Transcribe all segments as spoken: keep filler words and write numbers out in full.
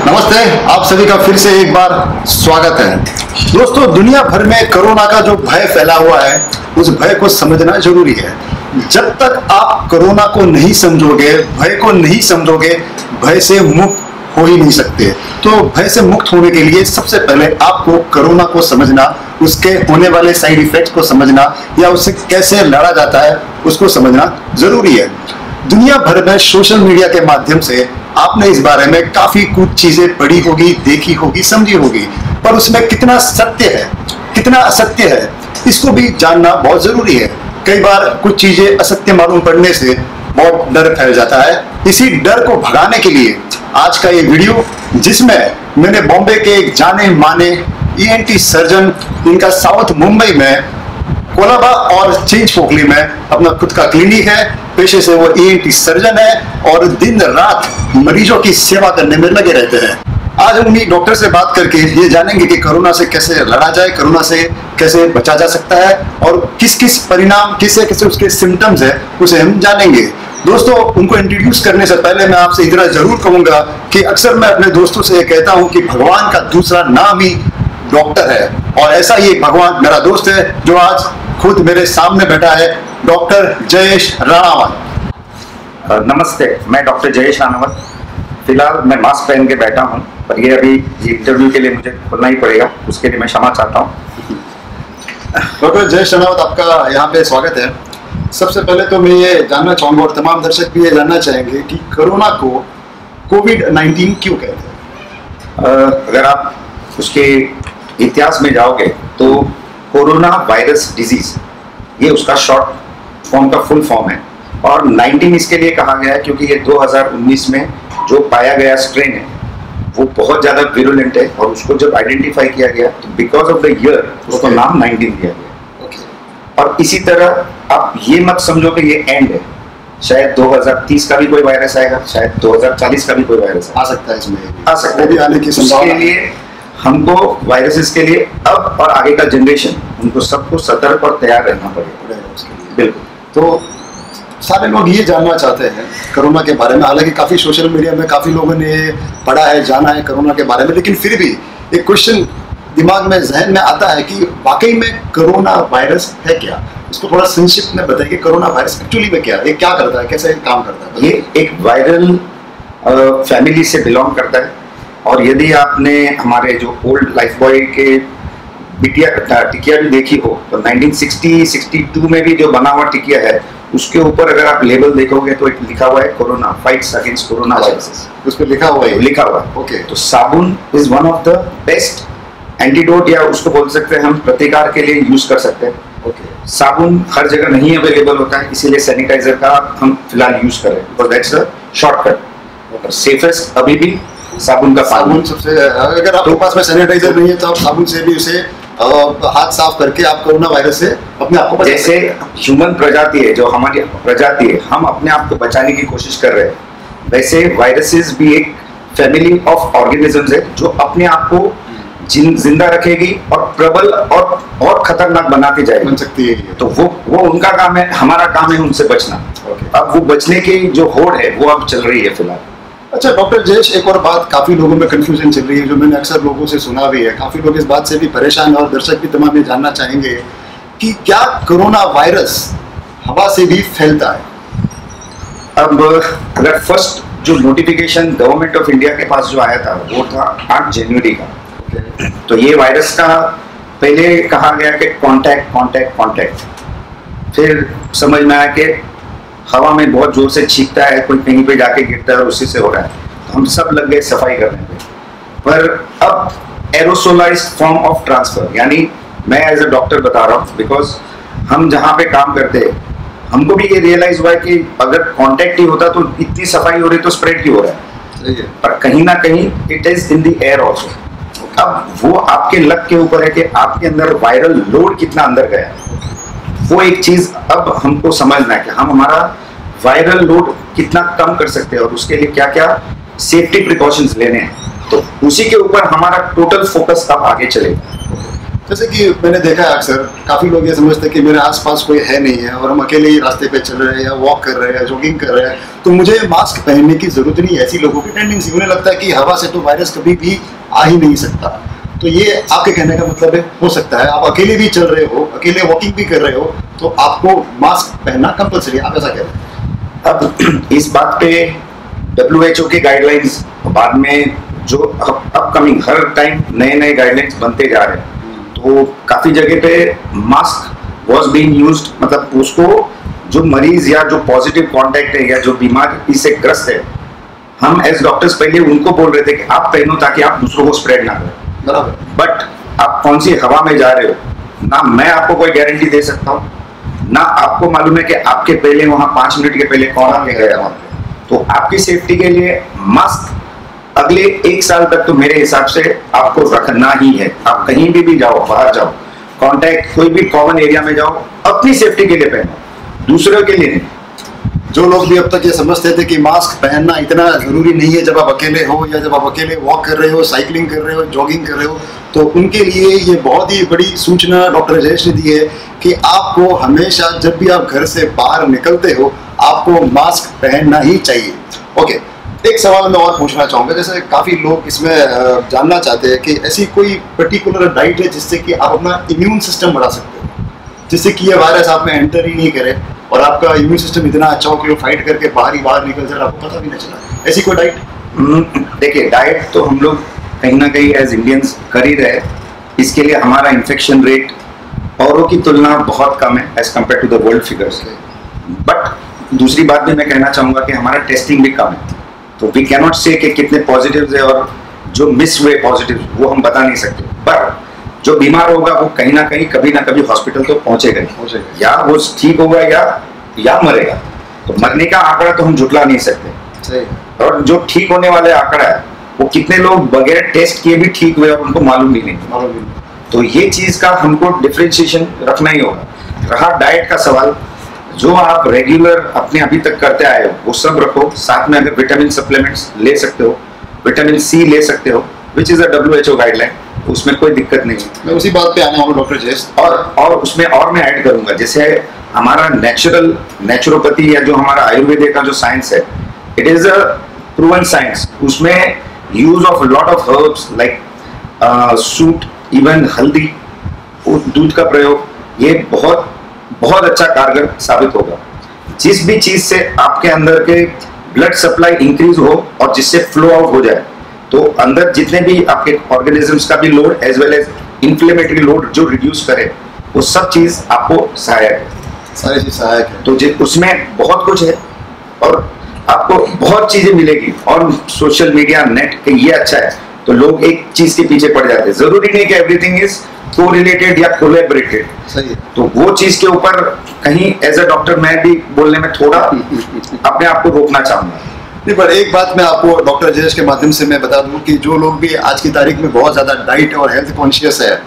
नमस्ते, आप सभी का फिर से एक बार स्वागत है। दोस्तों, दुनिया भर में कोरोना का जो भय फैला हुआ है उस भय को समझना जरूरी है। जब तक आप कोरोना को नहीं समझोगे, भय को नहीं समझोगे, भय से मुक्त हो ही नहीं सकते। तो भय से मुक्त होने के लिए सबसे पहले आपको कोरोना को समझना, उसके होने वाले साइड इफेक्ट्स को समझना या उससे कैसे लड़ा जाता है उसको समझना जरूरी है। दुनिया भर में सोशल मीडिया के माध्यम से आपने इस बारे में काफी कुछ चीजें पढ़ी होगी, देखी होगी, समझी होगी, पर उसमें कितना सत्य है, कितना असत्य है, इसको भी जानना बहुत जरूरी है। कई बार कुछ चीजें असत्य मालूम पड़ने से बहुत डर फैल जाता है। इसी डर को भगाने के लिए आज का ये वीडियो, जिसमें मैंने बॉम्बे के एक जाने माने ई एन टी सर्जन, इनका साउथ मुंबई में कोलाबा और चेंज पोकली में अपना खुद का क्लिनिक है, पेशे से वो ई एन टी सर्जन है और दिन रात मरीजों की सेवा करने में लगे रहते हैं। आज हम उन्हीं डॉक्टर से बात करके ये जानेंगे कि कोरोना से कैसे लड़ा जाए, कोरोना से कैसे बचा जा सकता है और किस किस परिणाम, किसे किसे उसके सिम्टम्स है, उसे हम जानेंगे। दोस्तों, उनको इंट्रोड्यूस करने से पहले मैं आपसे इतना जरूर कहूंगा कि अक्सर मैं अपने दोस्तों से कहता हूं कि भगवान का दूसरा नाम ही डॉक्टर है, और ऐसा ही भगवान मेरा दोस्त है जो आज खुद मेरे सामने बैठा है, डॉक्टर जयेश राणावत। नमस्ते, मैं डॉक्टर जयेश राणावत। फिलहाल मैं मास्क पहन के बैठा हूं, पर ये अभी ये इंटरव्यू के लिए मुझे खोलना ही पड़ेगा, उसके लिए मैं क्षमा चाहता हूं। डॉक्टर जयेश राणावत, आपका यहाँ पे स्वागत है। सबसे पहले तो मैं ये जानना चाहूंगा और तमाम दर्शक भी ये जानना चाहेंगे कि कोरोना को कोविड नाइन्टीन क्यों कहते हैं? अगर आप उसके इतिहास में जाओगे तो कोरोना वायरस डिजीज, ये उसका शॉर्ट फॉर्म का फुल फॉर्म है, और नाइन्टीन इसके लिए कहा गया है क्योंकि ये दो हज़ार उन्नीस में जो पाया गया स्ट्रेन है वो बहुत ज्यादा विरुलेंट है, और उसको जब आइडेंटिफाई किया गया तो बिकॉज ऑफ द ईयर उसको नाम नाइन्टीन दिया गया। okay. और इसी तरह आप ये मत समझो कि ये एंड है, शायद दो हज़ार तीस का भी कोई वायरस आएगा, शायद दो हज़ार चालीस का भी कोई वायरस आ सकता है, इसमें आ सकता है, आने की संभावना। उसके लिए हमको वायरसेस के लिए अब और आगे का जनरेशन, उनको सबको सतर्क और तैयार रहना पड़ेगा उसके लिए। बिल्कुल। तो सारे लोग ये जानना चाहते हैं कोरोना के बारे में, हालांकि काफी सोशल मीडिया में काफी लोगों ने पढ़ा है, जाना है कोरोना के बारे में, लेकिन फिर भी एक क्वेश्चन दिमाग में, जहन में आता है कि वाकई में कोरोना वायरस है क्या? इसको थोड़ा संक्षिप्त में बताइए, कोरोना वायरस एक्चुअली में क्या है, क्या करता है, कैसे काम करता है? ये एक वायरल फैमिली से बिलोंग करता है, और यदि आपने हमारे जो ओल्ड लाइफ बॉय के बिटिया टिकिया भी देखी हो तो नाइन्टीन सिक्सटी सिक्सटी टू में भी जो बना हुआ टिकिया है, उसके ऊपर अगर आप लेबल देखोगे तो एक लिखा हुआ है corona fights against corona viruses, उस पर लिखा हुआ है लिखा हुआ है ओके। तो साबुन is one of the best antidote, या उसको बोल सकते हैं हम प्रतिकार के लिए यूज कर सकते हैं। ओके। साबुन हर जगह नहीं अवेलेबल होता है, इसीलिए सैनिटाइजर का हम फिलहाल यूज कर रहे हैं, because that's the shortcut. Safest अभी भी साबुन का साबुन सबसे, अगर आपके तो, पास में सैनिटाइजर नहीं है तो आप साबुन से भी उसे आ, हाथ साफ करके आप कोरोना वायरस से अपने आप को बचा जैसे ह्यूमन प्रजाति है, जो हमारी प्रजाति है, हम अपने आप को बचाने की कोशिश कर रहे हैं, वैसे वायरसेस भी एक फैमिली ऑफ ऑर्गेनिजम्स है जो अपने आप को जिंदा रखेगी और प्रबल और और खतरनाक बनाती जाएगी, बन सकती है। तो वो वो उनका काम है, हमारा काम है उनसे बचना। अब वो बचने की जो होड़ है वो अब चल रही है फिलहाल। अच्छा डॉक्टर जयेश, एक और बात काफी लोगों में कंफ्यूजन चल रही है, जो मैंने अक्सर लोगों से सुना भी है, काफी लोग इस बात से भी परेशान है और दर्शक भी तमाम ये जानना चाहेंगे कि क्या कोरोना वायरस हवा से भी फैलता है? अब अगर फर्स्ट जो नोटिफिकेशन गवर्नमेंट ऑफ इंडिया के पास जो आया था वो था आठ जनवरी का, तो ये वायरस का पहले कहा गया कि कांटेक्ट कांटेक्ट कांटेक्ट, फिर समझ में आया कि हवा में बहुत जोर से छींकता है, कोई कहीं पे जाके गिरता है और उसी से हो रहा है, तो हम सब लग गए सफाई करने पे। पर अब एरोसोलाइज्ड फॉर्म ऑफ ट्रांसफर, यानी मैं एज अ डॉक्टर बता रहा हूँ, बिकॉज हम जहाँ पे काम करते हैं हमको भी ये रियलाइज हुआ है कि अगर कांटेक्ट ही होता तो इतनी सफाई हो रही तो स्प्रेड क्यों हो रहा है। सही है। पर कहीं ना कहीं it is in the air also. अब वो आपके लक के ऊपर है कि आपके अंदर वायरल लोड कितना अंदर गया, वो एक चीज अब हमको समझना है कि हम हमारा वायरल लोड कितना कम कर सकते हैं और उसके लिए क्या क्या सेफ्टी प्रिकॉशंस लेने हैं, तो उसी के ऊपर हमारा टोटल फोकस अब आगे चलेगा। जैसे कि मैंने देखा है अक्सर काफी लोग ये समझते हैं कि मेरे आसपास कोई है नहीं है और हम अकेले ही रास्ते पे चल रहे हैं या वॉक कर रहे हैं, जॉगिंग कर रहे हैं, तो मुझे मास्क पहनने की जरूरत नहीं है। ऐसी लोगों की टेंडेंसी, उन्हें लगता है कि हवा से तो वायरस कभी भी आ ही नहीं सकता। तो ये आपके कहने का मतलब है, हो सकता है आप अकेले भी चल रहे हो, अकेले वॉकिंग भी कर रहे हो, तो आपको मास्क पहनना कंपलसरी, आप ऐसा कह रहे हैं। अब इस बात पे डब्ल्यू एच ओ के गाइडलाइंस, बाद में जो अपकमिंग हर टाइम नए नए गाइडलाइंस बनते जा रहे हैं, तो काफी जगह पे मास्क वाज बीइंग यूज्ड, मतलब उसको जो मरीज या जो पॉजिटिव कांटेक्ट है या जो बीमारी से ग्रस्त है, हम एज डॉक्टर्स पहले उनको बोल रहे थे कि आप पहनो ताकि आप दूसरों को स्प्रेड ना करें। बराबर। बट आप कौन सी हवा में जा रहे हो, ना मैं आपको कोई गारंटी दे सकता हूँ, ना आपको मालूम है कि आपके पहले वहां पांच मिनट के पहले कौन आके गया वहां पे। तो आपकी सेफ्टी के लिए मास्क अगले एक साल तक तो मेरे हिसाब से आपको रखना ही है। आप कहीं भी भी जाओ, बाहर जाओ, कांटेक्ट कोई भी कॉमन एरिया में जाओ, अपनी सेफ्टी के लिए पहनो, दूसरों के लिए नहीं। जो लोग भी अब तक ये समझते थे कि मास्क पहनना इतना जरूरी नहीं है जब आप अकेले हो या जब आप अकेले वॉक कर रहे हो, साइकिलिंग कर रहे हो, जॉगिंग कर रहे हो, तो उनके लिए ये बहुत ही बड़ी सूचना डॉक्टर जयेश ने दी है कि आपको हमेशा जब भी आप घर से बाहर निकलते हो आपको मास्क पहनना ही चाहिए। ओके, एक सवाल मैं और पूछना चाहूँगा, जैसे काफ़ी लोग इसमें जानना चाहते हैं कि ऐसी कोई पर्टिकुलर डाइट है जिससे कि आप अपना इम्यून सिस्टम बढ़ा सकते हो, जिससे कि ये वायरस आप में एंटर ही नहीं करे और आपका इम्यून सिस्टम इतना अच्छा हो कि वो फाइट करके बाहर ही बाहर निकल जाए, आपको पता भी नहीं चला। ऐसी कोई डाइट? देखिए, डाइट तो हम लोग कहीं ना कहीं एज इंडियंस कर ही रहे। इसके लिए हमारा इन्फेक्शन रेट औरों की तुलना बहुत कम है as compare to the world figures. But दूसरी बात भी मैं कहना चाहूँगा कि हमारा टेस्टिंग भी कम है, तो वी कैनॉट से कि कितने पॉजिटिव्स है और जो मिस हुए पॉजिटिव वो हम बता नहीं सकते। पर जो बीमार होगा वो कहीं ना कहीं कभी ना कभी हॉस्पिटल तो पहुंचेगा ही, या वो ठीक होगा या या मरेगा। तो मरने का आंकड़ा तो हम झुटला नहीं सकते, और जो ठीक होने वाले आंकड़ा है वो कितने लोग बगैर टेस्ट किए भी ठीक हुए और उनको मालूम भी नहीं मालूम भी नहीं। तो ये चीज का हमको डिफरेंशिएशन रखना ही होगा। रहा डाइट का सवाल, जो आप रेगुलर अपने अभी तक करते आए हो वो सब रखो, साथ में अगर विटामिन सप्लीमेंट्स ले सकते हो, विटामिन सी ले सकते हो, which is a W H O guideline, उसमें कोई दिक्कत नहीं है। मैं उसी बात पे आने वाला डॉक्टर जयेश, और और उसमें और मैं ऐड करूंगा, जैसे हमारा नेचुरल नेचुरोपैथी या जो हमारा आयुर्वेद का जो साइंस है, it is a proven science. उसमें use of lot of herbs like सूट, इवन हल्दी, दूध का प्रयोग, ये बहुत बहुत अच्छा कारगर साबित होगा। जिस भी चीज से आपके अंदर के ब्लड सप्लाई इंक्रीज हो और जिससे फ्लो आउट हो जाए, तो अंदर जितने भी आपके ऑर्गेनिजम्स का भी load as well as inflammatory load जो रिड्यूस करे, वो सब चीज आपको सहायक है, सारी चीज सहायक है। तो उसमें बहुत कुछ है और आपको बहुत चीजें मिलेगी। और सोशल मीडिया, नेट के ये अच्छा है, तो लोग एक चीज के पीछे पड़ जाते हैं। जरूरी नहीं कि एवरीथिंग इज कोरिलेटेड या कोलैबोरेटेड। सही है। तो वो चीज के ऊपर कहीं एज अ डॉक्टर मैं भी बोलने में थोड़ा अपने आप को रोकना चाहूंगा। नहीं, पर एक बात मैं आपको डॉक्टर जयेश के माध्यम से मैं बता दूं कि जो लोग भी आज की तारीख में बहुत ज़्यादा डाइट और हेल्थ कॉन्शियस है,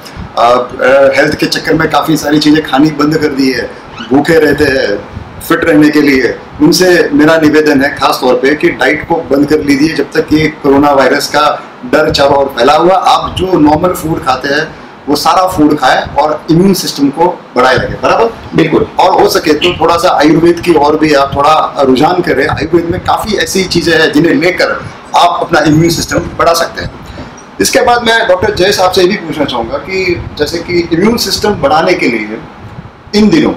हेल्थ के चक्कर में काफ़ी सारी चीज़ें खानी बंद कर दी है, भूखे रहते हैं फिट रहने के लिए, उनसे मेरा निवेदन है खास तौर पे कि डाइट को बंद कर लीजिए जब तक कि कोरोना वायरस का डर चारों ओर फैला हुआ। आप जो नॉर्मल फूड खाते हैं वो सारा फूड खाए और इम्यून सिस्टम को बढ़ाए रखे। बराबर, बिल्कुल। और हो सके तो थोड़ा सा आयुर्वेद की और भी आप थोड़ा रुझान करें। आयुर्वेद में काफ़ी ऐसी चीज़ें हैं जिन्हें लेकर आप अपना इम्यून सिस्टम बढ़ा सकते हैं। इसके बाद मैं डॉक्टर जयेश आपसे ये भी पूछना चाहूँगा कि जैसे कि इम्यून सिस्टम बढ़ाने के लिए इन दिनों,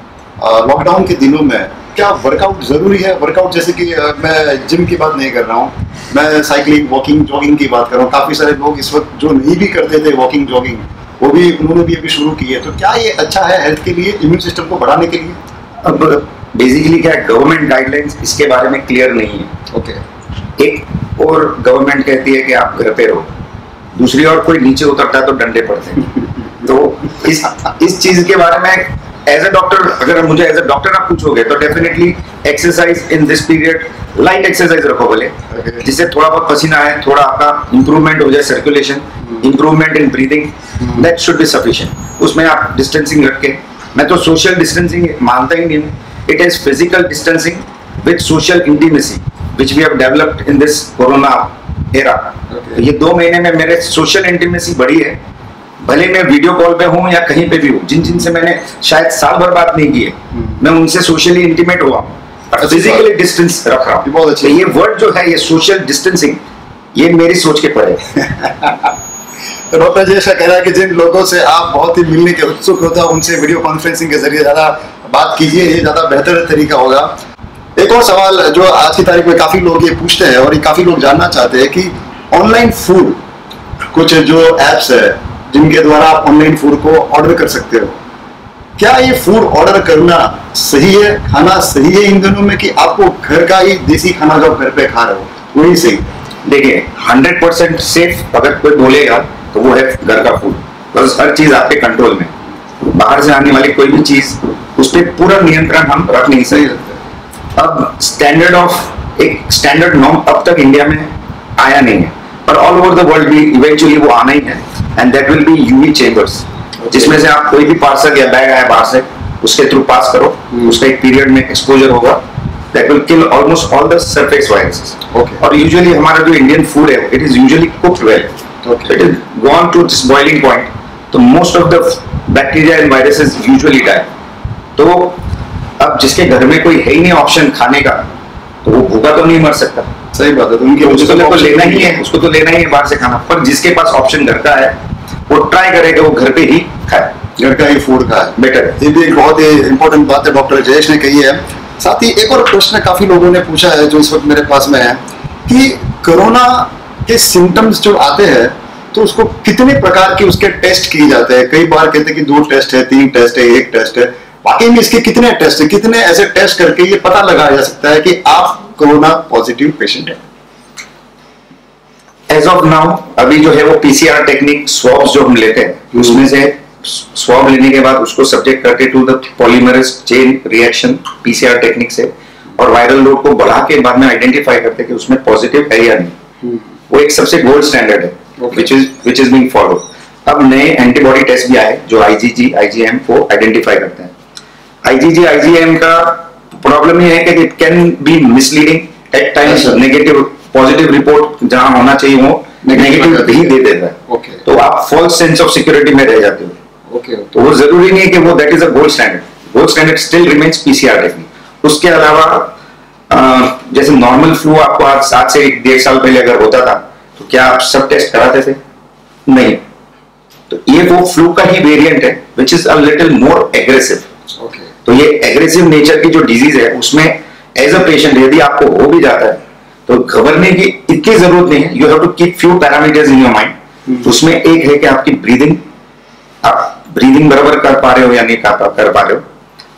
लॉकडाउन के दिनों में, क्या वर्कआउट ज़रूरी है? वर्कआउट जैसे कि मैं जिम की बात नहीं कर रहा हूँ, मैं साइकिलिंग, वॉकिंग, जॉगिंग की बात कर रहा हूँ। काफ़ी सारे लोग इस वक्त जो नहीं भी करते थे वॉकिंग, जॉगिंग, वो भी उन्होंने भी अभी शुरू की है। तो क्या ये अच्छा है हेल्थ के लिए, इम्यून सिस्टम को बढ़ाने के लिए? अब बेसिकली क्या है, गवर्नमेंट गाइडलाइंस इसके बारे में क्लियर नहीं है। Okay okay. एक और गवर्नमेंट कहती है कि आप घर पे रहो, दूसरी ओर कोई नीचे उतरता है तो डंडे पड़ते हैं। तो इस इस चीज के बारे में एज अ डॉक्टर, अगर मुझे एज अ डॉक्टर आप पूछोगे तो definitely exercise in this period, light exercise रखो भले, जिससे थोड़ा बहुत पसीना आए, थोड़ा आपका इंप्रूवमेंट हो जाए, circulation, improvement in breathing, that should be sufficient. उसमें आप डिस्टेंसिंग रख के, मैं तो सोशल डिस्टेंसिंग मानता ही नहीं हूँ। It is physical distancing with social intimacy which we have developed in this corona era. ये दो महीने में मेरे सोशल इंटीमेसी बढ़ी है भले मैं वीडियो कॉल पे हूँ या कहीं पे भी हूँ, जिन जिन से मैंने शायद साल भर बात नहीं की है, मैं उनसे सोशली इंटीमेट हुआ, फिजिकली डिस्टेंस रख रहा हूँ। बहुत अच्छा। ये वर्ड जो है, ये सोशल डिस्टेंसिंग, ये मेरी सोच के परे तो डॉक्टर जी ऐसा कह रहा है कि जिन लोगों से आप बहुत ही मिलने के उत्सुक होता है उनसे वीडियो कॉन्फ्रेंसिंग के जरिए ज्यादा बात कीजिए, ये ज्यादा बेहतर तरीका होगा। एक और सवाल जो आज की तारीख में काफी लोग ये पूछते हैं और ये काफी लोग जानना चाहते हैं कि ऑनलाइन फूड, कुछ जो एप्स है जिनके द्वारा आप ऑनलाइन फूड को ऑर्डर कर सकते हो, क्या ये फूड ऑर्डर करना सही है, खाना सही है इन दिनों में, कि आपको घर का ही देसी खाना जो घर पे खा रहे हो वही सही? देखिए, हंड्रेड परसेंट सेफ अगर कोई बोलेगा तो वो है घर का फूड। बस हर चीज आपके कंट्रोल में, बाहर से आने वाली कोई भी चीज उस पर पूरा नियंत्रण हम रख नहीं सकते। अब स्टैंडर्ड ऑफ एक स्टैंडर्ड नॉर्म अब तक इंडिया में आया नहीं है, पर ऑल ओवर द वर्ल्ड भी इवेंचुअली वो आना ही है, and that will be UV chambers, जिसमें से आप कोई भी पार्सल या बैग आया बाहर से उसके थ्रू पास करो, उसका एक पीरियड में एक्सपोजर होगा, that will kill almost all the surface viruses. Okay. और usually हमारा जो इंडियन फूड है, it is usually cooked well. Okay. It is gone to this boiling point, तो most of the bacteria and viruses usually die. तो अब जिसके घर में कोई है ही नहीं ऑप्शन खाने का, तो वो भूखा तो नहीं मर सकता। सही बात है, तो उनके उसको तो लेना ही है, उसको तो लेना ही है बाहर से खाना। पर जिसके पास ऑप्शन घर का है, वो ट्राई करेगा वो घर पे ही खाए, घर का ही फूड खाए, बेटर। ये भी एक बहुत ही इंपॉर्टेंट बात है डॉक्टर जयेश ने कही है। साथ ही एक और प्रश्न काफी लोगों ने पूछा है जो इस वक्त मेरे पास में है कि कोरोना के सिम्टम्स जो आते हैं तो उसको कितने प्रकार के उसके टेस्ट किए जाते हैं? कई बार कहते हैं कि दो टेस्ट है, तीन टेस्ट है, एक टेस्ट है। वाकई में इसके कितने टेस्ट है, कितने ऐसे टेस्ट करके ये पता लगाया जा सकता है कि आप कोरोना पॉजिटिव पेशेंट है? एज ऑफ नाउ अभी जो है वो पीसीआर टेक्निक, स्वॉब्स जो हम लेते हैं, उसमें से स्वॉब लेने के बाद उसको सब्जेक्ट करके to the polymerase chain reaction PCR technique से, और वायरल लोड को बढ़ा के बाद में आइडेंटिफाई करते हैं कि उसमें पॉजिटिव है या नहीं। वो एक सबसे गोल्ड स्टैंडर्ड है, which is which is being followed. अब नए एंटीबॉडी टेस्ट भी आए जो आईजीजी आईजीएम को आइडेंटिफाई करते हैं। आईजीजी आईजीएम का प्रॉब्लम ये है कि it can be misleading at times, negative positive report जहां होना चाहिए वो नेगेटिव भी दे देता है। okay. तो आप फॉल्स सेंस ऑफ सिक्योरिटी में रह जाते हो। Okay, okay. तो वो जरूरी नहीं है कि वो that is a gold standard, gold standard still remains PCR technique. उसके अलावा जैसे नॉर्मल फ्लू आपको आज आज से एक डेढ़ साल पहले अगर होता था तो क्या आप सब टेस्ट कराते थे? नहीं। तो ये वो फ्लू का ही वेरिएंट है which is a little more aggressive. Okay. तो ये एग्रेसिव नेचर की जो डिजीज है उसमें एज अ पेशेंट यदि आपको हो भी जाता है तो घबराने की इतनी जरूरत नहीं है। You have to keep few parameters in your mind. उसमें एक है कि आपकी ब्रीदिंग, आप ब्रीदिंग बराबर कर पा रहे हो या नहीं कर पा रहे हो,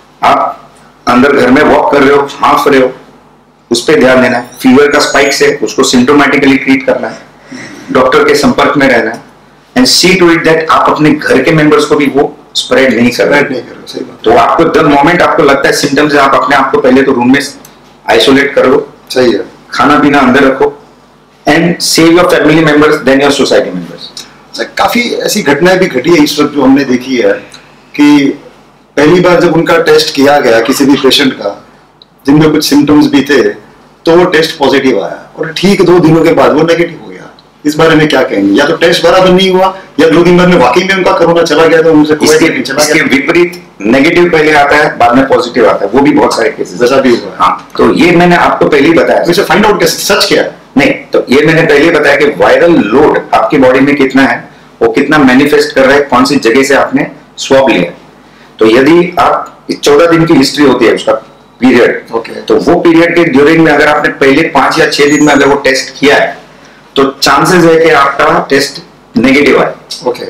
आप अंदर घर में वॉक कर रहे हो, हांफ रहे हो, उस पर ध्यान देना है। फीवर का स्पाइक से उसको सिम्टोमेटिकली ट्रीट करना है, डॉक्टर के संपर्क में रहना है, and see to it that आप अपने घर के मेंबर्स को भी वो स्प्रेड नहीं कर रहे हैं। तो आपको द मोमेंट आपको लगता है सिम्टम्स है, आप अपने आप को पहले तो रूम में आइसोलेट करो, सही है, खाना पीना अंदर रखो, and save your family members then your society members. काफी ऐसी घटनाएं भी घटी है इस वक्त जो हमने देखी है कि पहली बार जब उनका टेस्ट किया गया किसी भी पेशेंट का जिनमें कुछ सिम्टम्स भी थे तो वो टेस्ट पॉजिटिव आया और ठीक दो दिनों के बाद वो नेगेटिव हो गया। इस बारे में क्या कहेंगे? या तो टेस्ट बराबर नहीं हुआ या दो दिन बाद में वाकई में उनका कोरोना चला गया तो उनसे इसके, इसके विपरीत नेगेटिव पहले आता है बाद में पॉजिटिव आता है, वो भी बहुत सारे केसेस जैसा भी हुआ। हाँ, तो ये मैंने आपको पहले ही बताया। तो इसे फाइंड आउट कैसे, सच क्या है? नहीं, तो ये मैंने पहले बताया कि वायरल लोड आपकी बॉडी में कितना है, वो कितना मैनिफेस्ट कर रहा है, कौन सी जगह से आपने स्वॉब लिया। तो यदि आप चौदह दिन की हिस्ट्री होती है उसका पीरियड, okay. तो वो पीरियड के ड्यूरिंग में अगर आपने पहले पांच या छह दिन में अगर वो टेस्ट किया है तो चांसेस है कि आपका टेस्ट नेगेटिव आए। ओके।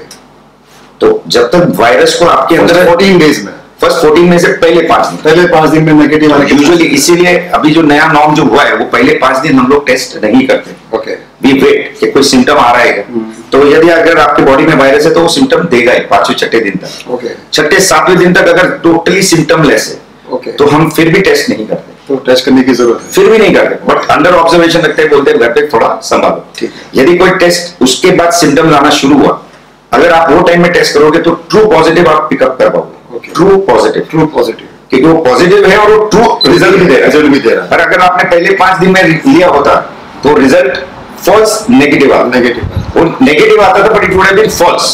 तो जब तक वायरस को आपके अंदर फोर्टीन डेज में फर्स्ट फोर्टीन में से पहले पांच दिन पहले पांच दिन में नेगेटिव आने यूजुअली, इसीलिए अभी जो नया नॉर्म जो हुआ है वो पहले पांच दिन हम लोग टेस्ट नहीं करते। ओके। वी वेट कि कोई सिम्टम आ रहा है, तो यदि अगर आपकी बॉडी में वायरस है तो वो सिम्टम देगा ही पांचवें छठे दिन तक। ओके। छठे सातवें दिन तक अगर टोटली सिम्टमलेस है ओके तो हम फिर भी टेस्ट नहीं करते, तो टेस्ट करने की जरूरत है, फिर भी नहीं करते, बट अंडर ऑब्जर्वेशन रखते हैं, बोलते हैं घर पे थोड़ा संभालो। ठीक। यदि कोई टेस्ट उसके बाद सिम्टम्स आना शुरू हुआ, अगर आप वो टाइम में टेस्ट करोगे तो ट्रू पॉजिटिव आप पिकअप कर पाओगे। ट्रू पॉजिटिव, ट्रू पॉजिटिव, क्योंकि वो पॉजिटिव है और वो ट्रू रिजल्ट भी दे रहा है, रिजल्ट भी दे रहा है। और अगर आपने पहले पांच दिन में लिया होता तो रिजल्ट फॉल्स नेगेटिव आता, नेगेटिव वो नेगेटिव आता था but it would have been false.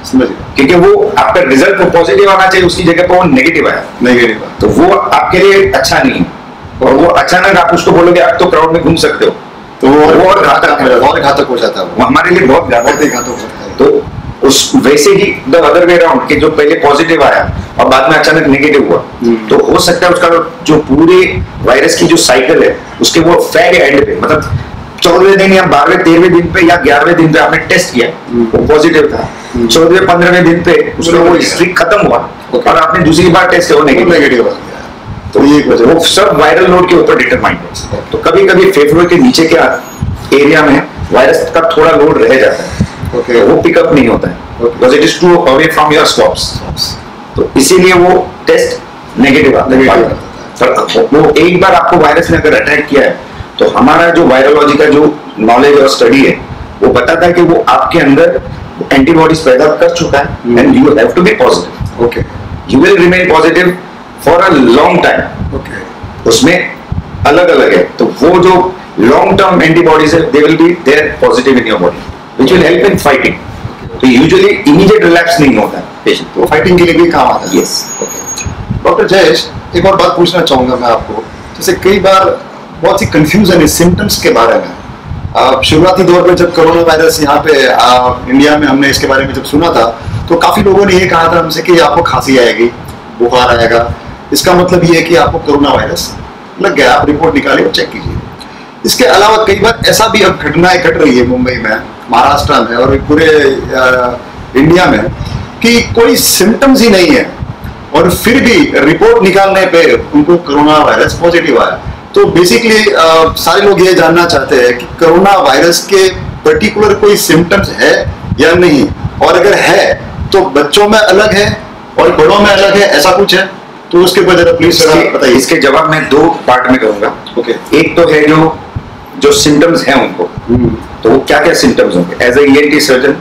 समझ गया। क्योंकि वो आपका रिजल्ट को पॉजिटिव आना चाहिए, उसकी जगह पर वो नेगेटिव आया, नेगेटिव, तो वो आपके लिए अच्छा नहीं है। और वो अचानक आप उसको बोलोगे आप तो क्राउड में घूम सकते हो, तो वो वो और घातक घातक है, और घातक हो जाता है, वो हमारे लिए बहुत घातक बहुत ही घातक हो जाता है। तो उस वैसे ही द अदर वे अराउंड कि जो पहले पॉजिटिव आया और बाद में अचानक नेगेटिव हुआ, तो हो सकता है उसका जो पूरे वायरस की जो साइकिल है उसके वो फैग एंड पे, मतलब चौदहवें दिन या बारहवें तेरहवें दिन पे या ग्यारहवें दिन पे आपने टेस्ट किया वो पॉजिटिव था, चौदहवें पंद्रहवें दिन पे उसका वो स्ट्रीक खत्म हुआ और आपने दूसरी बार टेस्ट किया वो नेगेटिव, तो ये वो सब वायरल लोड के ऊपर डिटरमाइंड है। तो कभी कभी फेफड़ों के नीचे के एरिया में वायरस का थोड़ा लोड रह जाता है, okay. वो पिकअप नहीं होता है because it is too away from your swabs, तो इसीलिए वो टेस्ट नेगेटिव आता है। वो एक बार आपको वायरस ने अगर अटैक किया है तो हमारा जो वायरोलॉजी का जो नॉलेज और स्टडी है वो बताता है कि वो आपके अंदर एंटीबॉडीज पैदा कर चुका है and you have to be positive, okay, you will remain positive for a long time, okay, उसमें अलग अलग है। तो वो जो लॉन्ग टर्म एंटीबॉडीज है they will be there positive in your body which will help in fighting, तो usually immediate relapse नहीं होता है पेशेंट, तो फाइटिंग के लिए भी काम आता है। Yes, okay. डॉक्टर जयेश, एक और बात पूछना चाहूंगा मैं आपको, जैसे कई बार बहुत सी कंफ्यूजन है सिम्टम्स के बारे में। आ, शुरुआती दौर में जब कोरोना वायरस यहाँ पे आ, इंडिया में हमने इसके बारे में जब सुना था तो काफी लोगों ने ये कहा था हमसे कि आपको खांसी आएगी, बुखार आएगा, इसका मतलब ये है कि आपको कोरोना वायरस लग गया, आप रिपोर्ट निकालिए और चेक कीजिए। इसके अलावा कई बार ऐसा भी अब घटनाएं घट रही है मुंबई में, महाराष्ट्र में और पूरे इंडिया में कि कोई सिम्टम्स ही नहीं है और फिर भी रिपोर्ट निकालने पे उनको कोरोना वायरस पॉजिटिव आया। तो बेसिकली सारे लोग ये जानना चाहते हैं कि कोरोना वायरस के पर्टिकुलर कोई सिम्टम्स है या नहीं, और अगर है तो बच्चों में अलग है और बड़ों में अलग है, ऐसा कुछ है तो उसके ऊपर जरा प्लीज बताइए। इसके जवाब मैं दो पार्ट में करूंगा। ओके, एक तो है जो जो सिम्टम्स हैं उनको, तो वो क्या क्या सिम्टम्स होंगे। एज ए ईएनटी सर्जन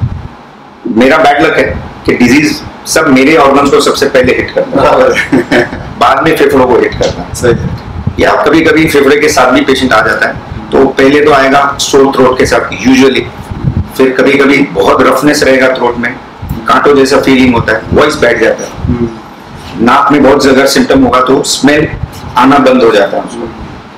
मेरा बैड लक है कि डिजीज सब मेरे ऑर्गन्स को सबसे पहले हिट करता है, बाद में फेफड़ों को हिट करता है। सही है। या कभी कभी फेफड़े के साथ भी पेशेंट आ जाता है, तो पहले तो आएगा सोर थ्रोट के साथ यूजुअली, फिर कभी कभी बहुत रफनेस रहेगा थ्रोट में, कांटों जैसा फीलिंग होता है, वॉइस बैठ जाता है, नाक में बहुत जगह सिम्टम होगा तो स्मेल आना बंद हो जाता है उसको।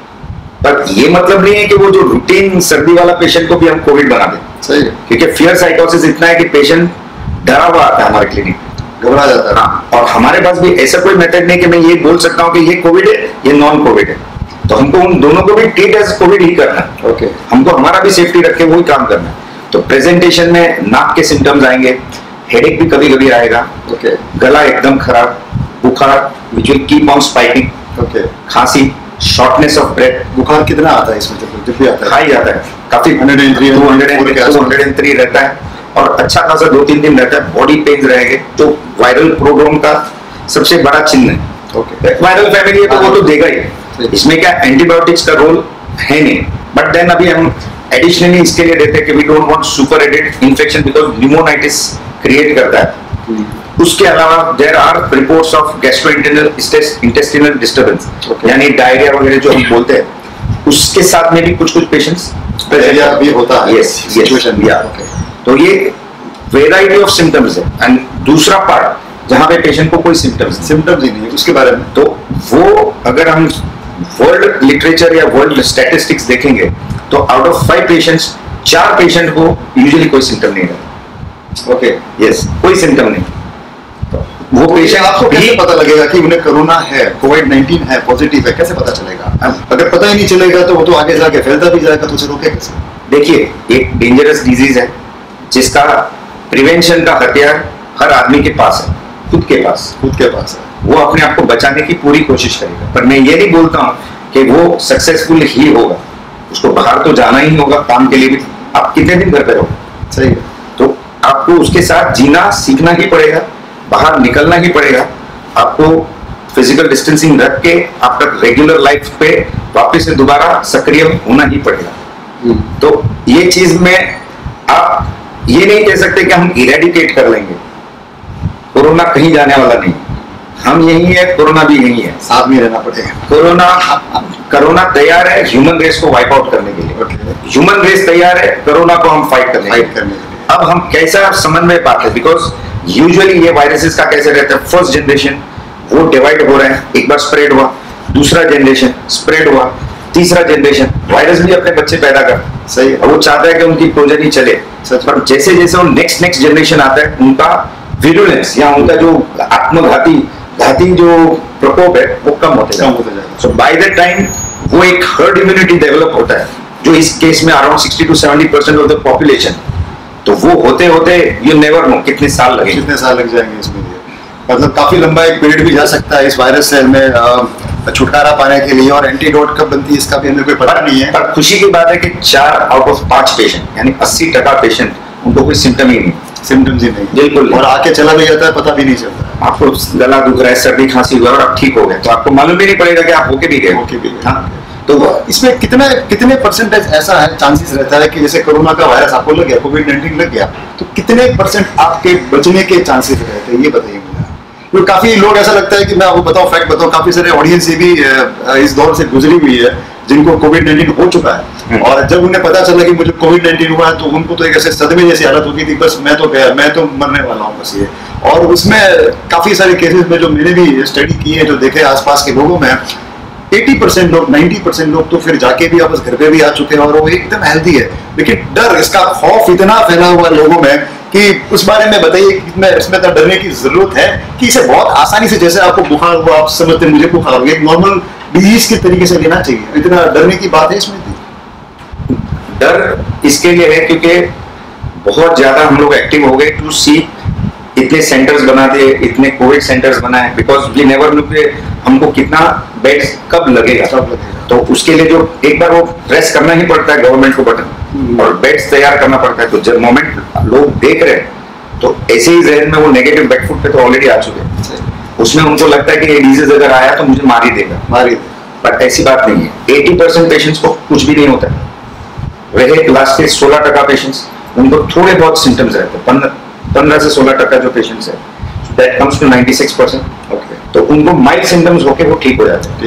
पर ये मतलब नहीं है कि वो जो रूटीन सर्दी वाला पेशेंट को भी हम कोविड बना दें, सही है, क्योंकि फियर साइकोसिस इतना है कि पेशेंट डरा हुआ आता है हमारे क्लिनिक, घबरा जाता है। हाँ, और हमारे पास भी ऐसा कोई मेथड नहीं कि मैं ये बोल सकता हूँ कि ये कोविड है ये नॉन कोविड है, तो हमको उन दोनों को भी ट्रीट एज कोविड ही करना है। ओके, हमको हमारा भी सेफ्टी रख के वही काम करना है। तो प्रेजेंटेशन में नाक के सिम्टम्स आएंगे, हेडेक भी कभी कभी आएगा, ओके, गला एकदम खराब, बुखार which will keep on spiking, okay, खांसी, शॉर्टनेस ऑफ ब्रेथ। बुखार कितना आता है इसमें जब भी आता है? हाई जाता है काफी, एक सौ तीन, टू हंड्रेड थ्री रहता है और अच्छा खासा दो तीन दिन रहता है। बॉडी पेन रहेंगे तो वायरल प्रोड्रोम का सबसे बड़ा चिन्ह है। ओके, वायरल फैमिली है तो वो तो देगा ही, इसमें क्या एंटीबायोटिक्स का रोल है नहीं, बट देन अभी हम एडिशनली इसके लिए देते हैं कि we don't want super added infection because pneumonitis create करता है। उसके अलावा there are reports of gastrointestinal intestinal disturbance, यानी डायरिया वगैरह जो हम बोलते हैं, उसके साथ में भी कुछ कुछ पेशेंट्स डायरिया भी होता है। यस, सिचुएशन भी आता है। तो ये वेराइटी ऑफ सिम्टम्स है। एंड दूसरा पार्ट जहां पे पेशेंट को कोई सिम्टम्स सिम्टम्स ही नहीं है उसके बारे में, तो वो अगर हम वर्ल्ड लिटरेचर या वर्ल्ड स्टैटिस्टिक्स देखेंगे तो आउट ऑफ फाइव पेशेंट्स चार पेशेंट को यूजुअली कोई सिम्टम नहीं रहता। ओके, यस, कोई सिम्टम नहीं। वो पेशेंट आपको कैसे पता लगेगा कि उन्हें कोरोना है, कोविड नाइनटीन है, पॉजिटिव है, कैसे पता चलेगा? अगर पता ही नहीं चलेगा तो वो तो आगे जाके फैलता भी जाएगा, तो उसे रोके कैसे? देखिए, एक डेंजरस डिजीज है जिसका प्रिवेंशन का हथियार हर आदमी के पास है, खुद के पास खुद के पास है। वो अपने आप को बचाने की पूरी कोशिश करेगा, पर मैं ये नहीं बोलता हूँ कि वो सक्सेसफुल ही होगा। उसको बाहर तो जाना ही होगा काम के लिए भी। आप कितने दिन घर पे रहोगे? सही है। तो आपको उसके साथ जीना सीखना ही पड़ेगा, बाहर निकलना ही पड़ेगा। आपको फिजिकल डिस्टेंसिंग रख के आपका रेगुलर लाइफ पे वापस से दोबारा सक्रिय होना ही पड़ेगा। तो ये चीज में आप ये नहीं कह सकते कि हम इरेडिकेट कर लेंगे, कोरोना कहीं जाने वाला नहीं, हम यही है, कोरोना भी यही है, साथ में रहना पड़ेगा। कोरोना कोरोना तैयार है ह्यूमन रेस को वाइप आउट करने के लिए, ह्यूमन रेस तैयार है कोरोना को हम फाइट करने फाइट करने के लिए। अब हम कैसा समन्वय पाते हैं, बिकॉज यूजुअली ये वायरसेस का कैसे रहता है, फर्स्ट जनरेशन वो डिवाइड हो रहा है, एक बार स्प्रेड हुआ, दूसरा जनरेशन स्प्रेड हुआ, तीसरा जनरेशन वायरस भी अपने बच्चे पैदा कर, सही है, वो चाहता है कि उनकी प्रोजेनी चले। पर जैसे जैसे वो नेक्स्ट नेक्स्ट जनरेशन आता है, उनका विरुलेंस या उनका जो आत्मघाती घाती जो प्रकोप है वो कम होते जाएगा। सो बाय द टाइम वो एक हर्ड इम्यूनिटी डेवलप होता है, जो इस केस में around sixty to seventy percent of the population, तो वो होते होते यू नेवर नो कितने साल लगेंगे, कितने साल लग जाएंगे इसमें। मतलब काफी लंबा एक पीरियड भी जा सकता है इस वायरस से हमें छुटकारा पाने के लिए, और एंटीडोट कब बनती है इसका भी हमें कोई पता नहीं है। पर खुशी की बात है कि चार आउट ऑफ पांच पेशेंट यानी अस्सी टका पेशेंट उनको कोई सिम्टम ही नहीं, सिम्टम्स ही नहीं, बिल्कुल, और आके चला भी जाता है पता भी नहीं चलता। आपको गला दुख रहा है, सर्दी खांसी हुआ और आप ठीक हो गए, तो आपको मालूम भी नहीं पड़ेगा कि आप होके भी गए। होके भी गए। हाँ, तो इसमें कितने कितने परसेंटेज ऐसा है चांसेस रहता है कि जैसे कोरोना का वायरस आपको लग गया, कोविड नाइन्टीन लग गया, तो कितने परसेंट आपके बचने के चांसेस रहते हैं, ये बताइए मुझे। तो काफी लोग ऐसा लगता है कि मैं आपको बताऊं, फैक्ट बताऊं, काफी सारे ऑडियंस ये भी इस दौर से गुजरी हुई है जिनको कोविड नाइन्टीन हो चुका है, और जब उन्हें पता चला कि मुझे कोविड नाइन्टीन हुआ है तो उनको तो एक ऐसे सदमे जैसी हालत होगी थी, बस मैं तो गया, मैं तो मरने वाला हूँ बस ये। और उसमें काफी सारे केसेस में जो मैंने भी स्टडी की है, जो देखे आसपास के लोगों में, अस्सी परसेंट लोग, नब्बे परसेंट लोग तो फिर जाके भी वापस घर पे भी आ चुके हैं और वो एकदम हेल्दी है, लेकिन डर, इसका खौफ इतना फैला हुआ है लोगों में कि उस बारे में बताइए कि इसमें तो डरने की जरूरत है कि इसे बहुत आसानी से, जैसे आपको बुखार हुआ, आप समझते मुझे बुखार हो गया, एक नॉर्मल डिजीज के तरीके से लेना चाहिए, इतना डरने की बात है इसमें? डर इसके लिए है क्योंकि बहुत ज्यादा हम लोग एक्टिव हो गए टू सी, इतने सेंटर्स बना दिए, इतने कोविड सेंटर्स बनाए, बिकॉज वी नेवर नो कि हमको कितना बेड्स कब लगेगा, कब लगेगा। तो उसके लिए जो एक बार वो प्रेस करना ही पड़ता है गवर्नमेंट को बटन, और बेड्स तैयार करना पड़ता है। तो जब मोमेंट लोग देख रहे हैं तो ऐसे ही जहन में वो नेगेटिव बैकफुट पे तो ऑलरेडी आ चुके हैं, उसमें उनको लगता है कि ये डिजीज अगर आया तो मुझे मार ही देगा, मार ही देगा। बट ऐसी बात नहीं है, अस्सी परसेंट पेशेंट्स को कुछ भी नहीं होता है, रहे क्लास के सोलह टका पेशेंट्स उनको थोड़े बहुत सिम्टम्स रहते हैं, पंद्रह से सोलह टका जो पेशेंट्स है, that comes to ninety six percent. Okay, तो उनको माइल्ड सिम्टम्स होके वो ठीक हो जाते हैं।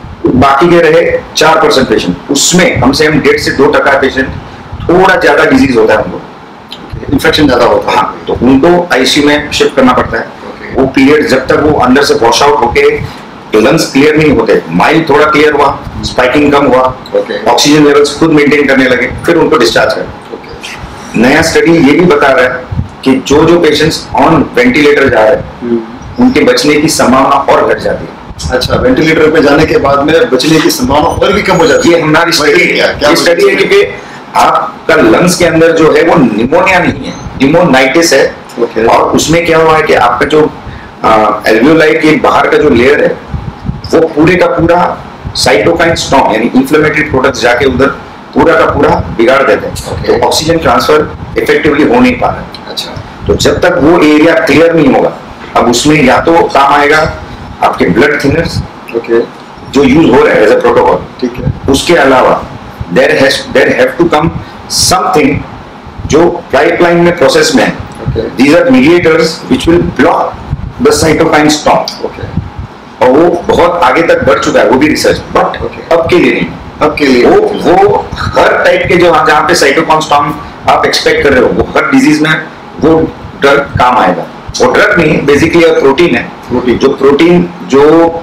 बाकी के रहे चार परसेंट पेशेंट, उसमें कम से कम डेढ़ से दो टका पेशेंट थोड़ा ज्यादा डिजीज होता है, उनको इन्फेक्शन ज्यादा होता है, हाँ, तो उनको आईसीयू में शिफ्ट करना पड़ता है। okay. वो पीरियड जब तक वो अंदर से वॉश आउट होके लंग्स क्लियर नहीं होते, माइल्ड थोड़ा क्लियर हुआ, स्पाइकिंग कम हुआ, ऑक्सीजन लेवल्स खुद मेंटेन करने लगे, फिर उनको डिस्चार्ज करें। okay. नया स्टडी ये भी बता रहा है कि जो जो पेशेंट्स ऑन वेंटिलेटर जा रहे हैं उनके बचने की संभावना और घट जाती है। अच्छा, वेंटिलेटर पे जाने के बाद में बचने की संभावना और भी कम हो जाती है। ये हमारी स्टडी है, स्टडी है क्योंकि आपका लंग्स के अंदर जो है वो निमोनिया नहीं है, निमोनाइटिस है। okay. और उसमें क्या हुआ है कि आपका जो एल्वियोलाई के बाहर का जो लेयर है वो पूरे का पूरा साइटोकाइन स्टॉर्म यानी इंफ्लेमेटरी प्रोडक्ट्स जाके उधर पूरा का पूरा बिगाड़ देते हैं। okay. तो ऑक्सीजन ट्रांसफर इफेक्टिवली हो नहीं पा रहा है। अच्छा, तो जब तक वो एरिया क्लियर नहीं होगा, अब उसमें या तो काम आएगा आपके ब्लड थिनर्स, ओके, जो यूज हो रहा है एज अ प्रोटोकॉल, ठीक है, उसके अलावा there has there have to come something जो पाइपलाइन में प्रोसेस में है। These are mediators which will block the cytokine storm. Okay, और वो बहुत आगे तक बढ़ चुका है, वो भी रिसर्च, बट okay. अब के लिए नहीं, अब के लिए वो वो हर टाइप के जो जहाँ पे साइटोकाइन स्टॉर्म आप एक्सपेक्ट कर रहे हो, वो हर डिजीज में वो ड्रग काम आएगा। वो ड्रग नहीं, बेसिकली एक प्रोटीन है, प्रोटीन जो प्रोटीन जो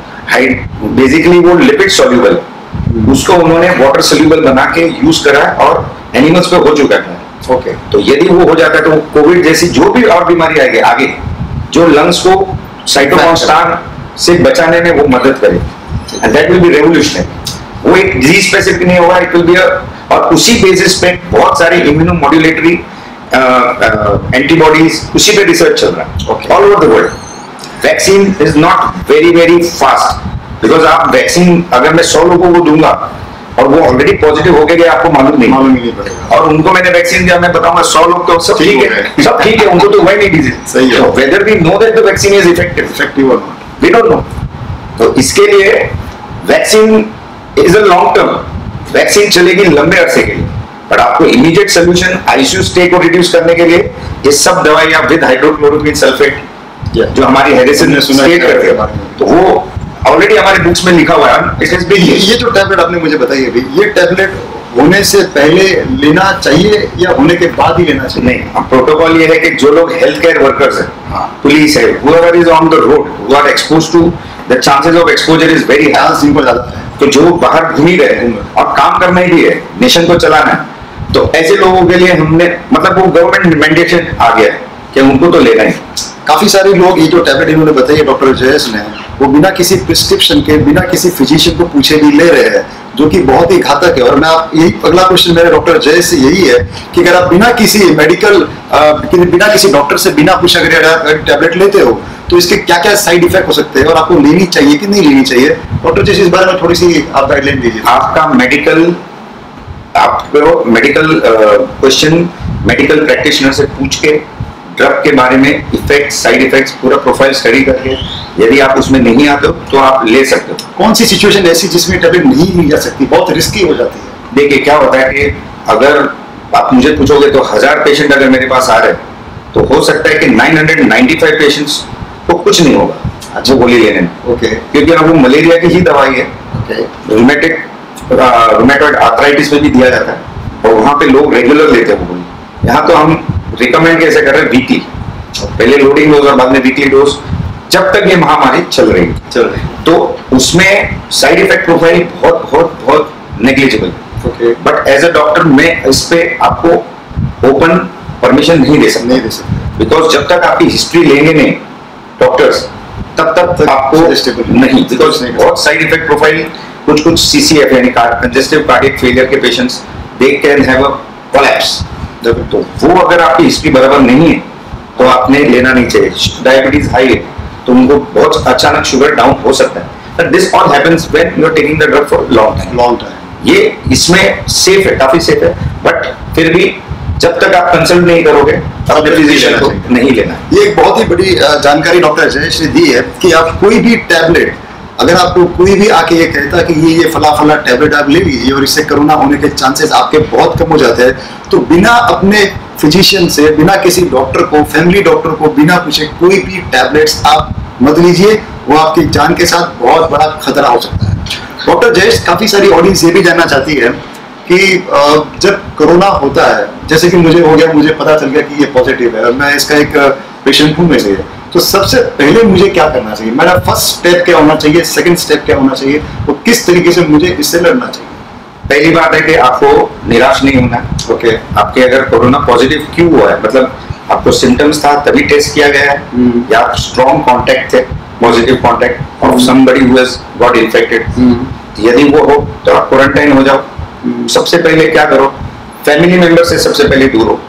बेसिकली वो लिपिड सॉल्यूबल, उसको उन्होंने वाटर सॉल्यूबल बना के यूज करा और एनिमल्स पे हो चुका है। ओके, तो यदि वो हो जाता है तो कोविड जैसी जो भी और बीमारी आएगी आगे, जो लंग्स को साइटोकाइन स्टॉर्म से बचाने में वो मदद करे, and that will be revolutionary. वो एक डिजीज स्पेसिफिक नहीं होगा, इट विल बी, और उसी बेसिस पे बहुत सारी इम्यूनोमॉड्यूलेटरी एंटीबॉडीज उसी पे रिसर्च चल रहा है all over the world. Vaccine is not very very fast, because आप वैक्सीन अगर मैं सौ लोगों को दूंगा और वो ऑलरेडी पॉजिटिव हो गए, आपको मालूम नहीं मालूम नहीं पड़ेगा, और उनको मैंने वैक्सीन दिया, मैं बताऊंगा सौ लोग तो सब ठीक है, सब ठीक है, उनको तो हुआ नहीं डिजीज। सही है, whether we know that the vaccine is effective effective और नॉट, वी डोंट नो। तो इसके लिए vaccine is a long term, vaccine चलेगी लंबे अरसे के लिए, बट आपको इमीडिएट सोल्यूशन आईसीयू स्टे को रिड्यूस करने के लिए ये सब दवाइयां विद हाइड्रोक्लोरोक्विन सल्फेट जो हमारी हेरिसन ने स्टेट करते हैं, तो वो ऑलरेडी हमारे बुक्स में लिखा हुआ है। इट हैज बीन, ये जो टैबलेट आपने मुझे बताई अभी, ये टैबलेट होने से पहले लेना चाहिए या होने के बाद ही लेना चाहिए? नहीं, अब प्रोटोकॉल ये है कि जो लोग हेल्थ केयर वर्कर्स है, हाँ। पुलिस है, whoever is on the road, who are exposed to, the chances of exposure is very high. हाँ, सिंपल ज्यादा है। तो जो बाहर घूम ही रहे हैं और काम करना ही भी है, नेशन को चलाना है, तो ऐसे लोगों के लिए हमने मतलब वो गवर्नमेंट मैंडेशन आ गया है कि उनको तो लेना ही। काफी सारे लोग ये जो टैबलेट इन्होंने बताई है डॉक्टर जयेश ने, वो बिना किसी प्रिस्क्रिप्शन के, बिना किसी फिजिशियन को पूछे भी ले रहे हैं, जो कि बहुत ही घातक है। और मैं आप यही अगला क्वेश्चन मेरे डॉक्टर जयेश से यही है कि अगर आप बिना किसी मेडिकल बिना किसी डॉक्टर से बिना पूछे अगर टैबलेट लेते हो तो इसके क्या क्या साइड इफेक्ट हो सकते हैं और आपको लेनी चाहिए कि नहीं लेनी चाहिए? डॉक्टर जयेश इस बारे में थोड़ी सी आप गाइडलाइन दीजिए। आपका मेडिकल आपको मेडिकल क्वेश्चन मेडिकल प्रैक्टिशनर से पूछ के ड्रग के बारे में इफेक्ट्स, साइड इफेक्ट्स पूरा प्रोफाइल स्टडी करके, यदि आप उसमें नहीं आते हो तो आप ले सकते हो। कौन सी सिचुएशन ऐसी जिसमें टैबलेट नहीं ली जा सकती, बहुत रिस्की हो जाती है? देखिए क्या होता है कि अगर आप मुझे पूछोगे तो हजार पेशेंट अगर मेरे पास आ रहे हैं तो हो सकता है कि नौ सौ पचानवे पेशेंट्स को कुछ नहीं होगा अच्छा गोली लेने में। ओके। क्योंकि अब वो मलेरिया की ही दवाई है। ओके। रूमेटिक रूमेटॉइड आर्थराइटिस में भी दिया जाता है और वहाँ पे लोग रेगुलर लेते हैं वो गोली। यहाँ तो हम रिकमेंड कैसे कर रहे हैं, वीकली, पहले लोडिंग डोज और बाद में वीकली डोज, जब तक ये महामारी चल रही है चल रही है। तो उसमें साइड इफेक्ट प्रोफाइल बहुत बहुत बहुत negligible. Okay. But as a doctor मैं इस पे आपको ओपन परमिशन नहीं दे सकता, नहीं दे सकते, बिकॉज जब तक आपकी हिस्ट्री लेंगे नहीं डॉक्टर्स तब तक, तक आपको नहीं, बिकॉज बहुत साइड इफेक्ट प्रोफाइल कुछ कुछ सीसीएफ यानी कंजेस्टिव कार्डियक फेलियर के patients they can have a collapse. तो वो अगर आपकी हिस्ट्री बराबर नहीं है तो आपने लेना नहीं चाहिए। डायबिटीज हाई है तो उनको बहुत अचानक शुगर डाउन हो सकता है। But this all happens when you are taking the drug for long time. Long time ये इसमें सेफ है, काफी सेफ है, बट फिर भी जब तक आप कंसल्ट नहीं करोगे अपने फिजिशियन को नहीं लेना। ये एक बहुत ही बड़ी जानकारी डॉक्टर जयेश ने दी है कि आप कोई भी टैबलेट, अगर आपको कोई भी आके ये कहता है कि ये ये फला फला टैबलेट आप ले लीजिए और इससे कोरोना होने के चांसेस आपके बहुत कम हो जाते हैं, तो बिना अपने फिजिशियन से, बिना किसी डॉक्टर को, फैमिली डॉक्टर को बिना पूछे कोई भी टैबलेट्स आप मत लीजिए, वो आपकी जान के साथ बहुत बड़ा खतरा हो सकता है। डॉक्टर जयेश, काफी सारी ऑडियंस ये भी जानना चाहती है कि जब कोरोना होता है, जैसे कि मुझे हो गया, मुझे पता चल गया कि ये पॉजिटिव है और मैं इसका एक पेशेंट हूँ में से, तो सबसे पहले मुझे क्या करना चाहिए? मेरा फर्स्ट स्टेप क्या होना चाहिए, सेकंड स्टेप क्या होना चाहिए, और किस तरीके से मुझे इससे लड़ना चाहिए? पहली बात है कि आपको निराश नहीं होना। Okay okay. आपके अगर कोरोना पॉजिटिव क्यों हुआ है, मतलब आपको सिम्टम्स था तभी टेस्ट किया गया है hmm. या आप स्ट्रॉन्ग कॉन्टैक्ट थे, positive contact of somebody who has got infected, यदि वो हो तो आप क्वारंटाइन हो जाओ। hmm. सबसे पहले क्या करो, फैमिली मेंबर से सबसे पहले दूर हो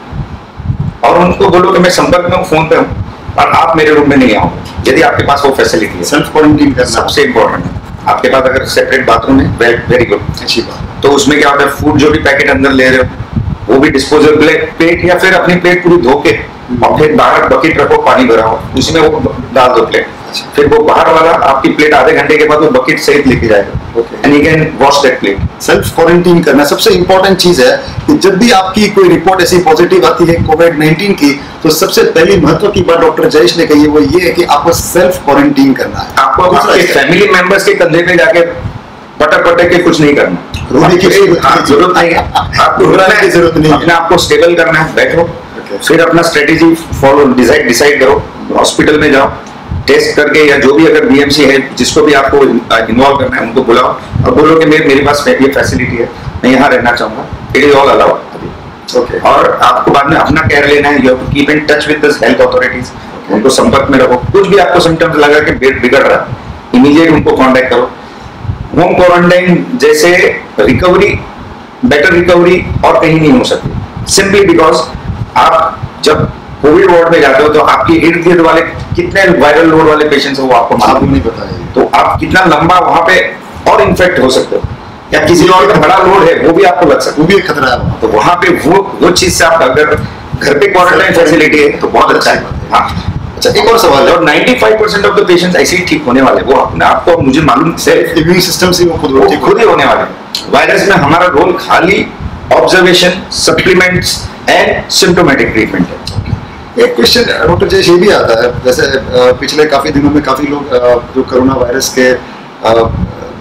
और उनको बोलो कि मैं संपर्क में हूँ, फोन पे हूँ और आप मेरे रूम में नहीं आओ, यदि आपके पास वो फैसिलिटी है। सेल्फ क्वारंटाइन करना सबसे इंपॉर्टेंट है। आपके पास अगर सेपरेट बाथरूम है, वेरी वेरी गुड, अच्छी बात। तो उसमें क्या होता है, फूड जो भी पैकेट अंदर ले रहे हो वो भी डिस्पोजेबल प्लेट या फिर अपनी प्लेट पूरी धो के और फिर बाहर बकेट रखो, पानी भरा हो, उसमें वो डाल दो प्लेट, फिर वो बाहर वाला आपकी प्लेट आधे घंटे के बाद वो बकेट सहित लेके जाएगा and you can wash that plate. Self quarantine करना सबसे इंपॉर्टेंट चीज है कि जब भी आपकी कोई रिपोर्ट ऐसी पॉजिटिव आती है कोविड नाइनटीन की, तो सबसे पहली महत्व की बात डॉक्टर जयेश ने कही है वो ये है कि आपको सेल्फ क्वारंटाइन करना है। आपको अपने फैमिली मेंबर्स के कंधे पे जाके पटक पटक के कुछ नहीं करना, रोने की जरूरत नहीं है, आपको रोने की जरूरत नहीं है, अपने आपको स्टेबल करना है, बैठो फिर अपना स्ट्रेटेजी फॉलो डिसाइड डिसाइड करो, हॉस्पिटल में जाओ, टेस्ट करके या जो भी अगर बीएमसी है जिसको भी आपको इन्वॉल्व करना है उनको बुलाओ और बोलो कि मेरे मेरे पास ये फैसिलिटी है, मैं यहाँ रहना चाहूंगा, it is all allowed. Okay. और आपको बाद में अपना केयर लेना है, you have to keep in touch with the health authorities, उनको संपर्क में रखो, कुछ भी आपको सिम्टम्स लगा कि पेट बिगड़ रहा है इमीडिएट उनको कांटेक्ट करो। होम क्वारंटाइन जैसे रिकवरी, बेटर रिकवरी और कहीं नहीं हो सकती, सिंपली बिकॉज आप जब कोविड वार्ड में जाते हो तो आपके इर्द गिर्द वाले कितने वायरल लोड वाले पेशेंट्स हैं वो आपको मालूम नहीं पता है, तो आप कितना लंबा वहां पे और इन्फेक्ट हो सकते हो या किसी और का बड़ा लोड है वो भी आपको लग सकता है, वो भी एक खतरा है। तो वहां पे वो वो चीज से आप अगर घर पे क्वारंटाइन फैसिलिटी है तो बहुत अच्छा है। हाँ, अच्छा एक और सवाल है, और पचानवे परसेंट ऑफ द पेशेंट्स ऐसे ही ठीक होने वाले, वो अपने आपको मुझे मालूम सेल्फ इम्यून सिस्टम से वो खुद वो खुद ही होने वाले। वायरस में हमारा रोल खाली observation, supplements and symptomatic treatment है। एक क्वेश्चन डॉक्टर जयेश ये भी आता है, जैसे पिछले काफी दिनों में काफी लोग जो कोरोना वायरस के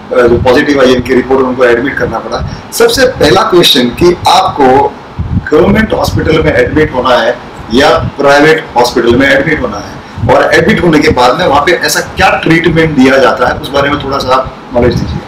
जो पॉजिटिव आई इनकी रिपोर्ट, उनको एडमिट करना पड़ा। सबसे पहला क्वेश्चन कि आपको गवर्नमेंट हॉस्पिटल में एडमिट होना है या प्राइवेट हॉस्पिटल में एडमिट होना है, और एडमिट होने के बाद में वहाँ पे ऐसा क्या ट्रीटमेंट दिया जाता है, उस बारे में थोड़ा सा नॉलेज दीजिए।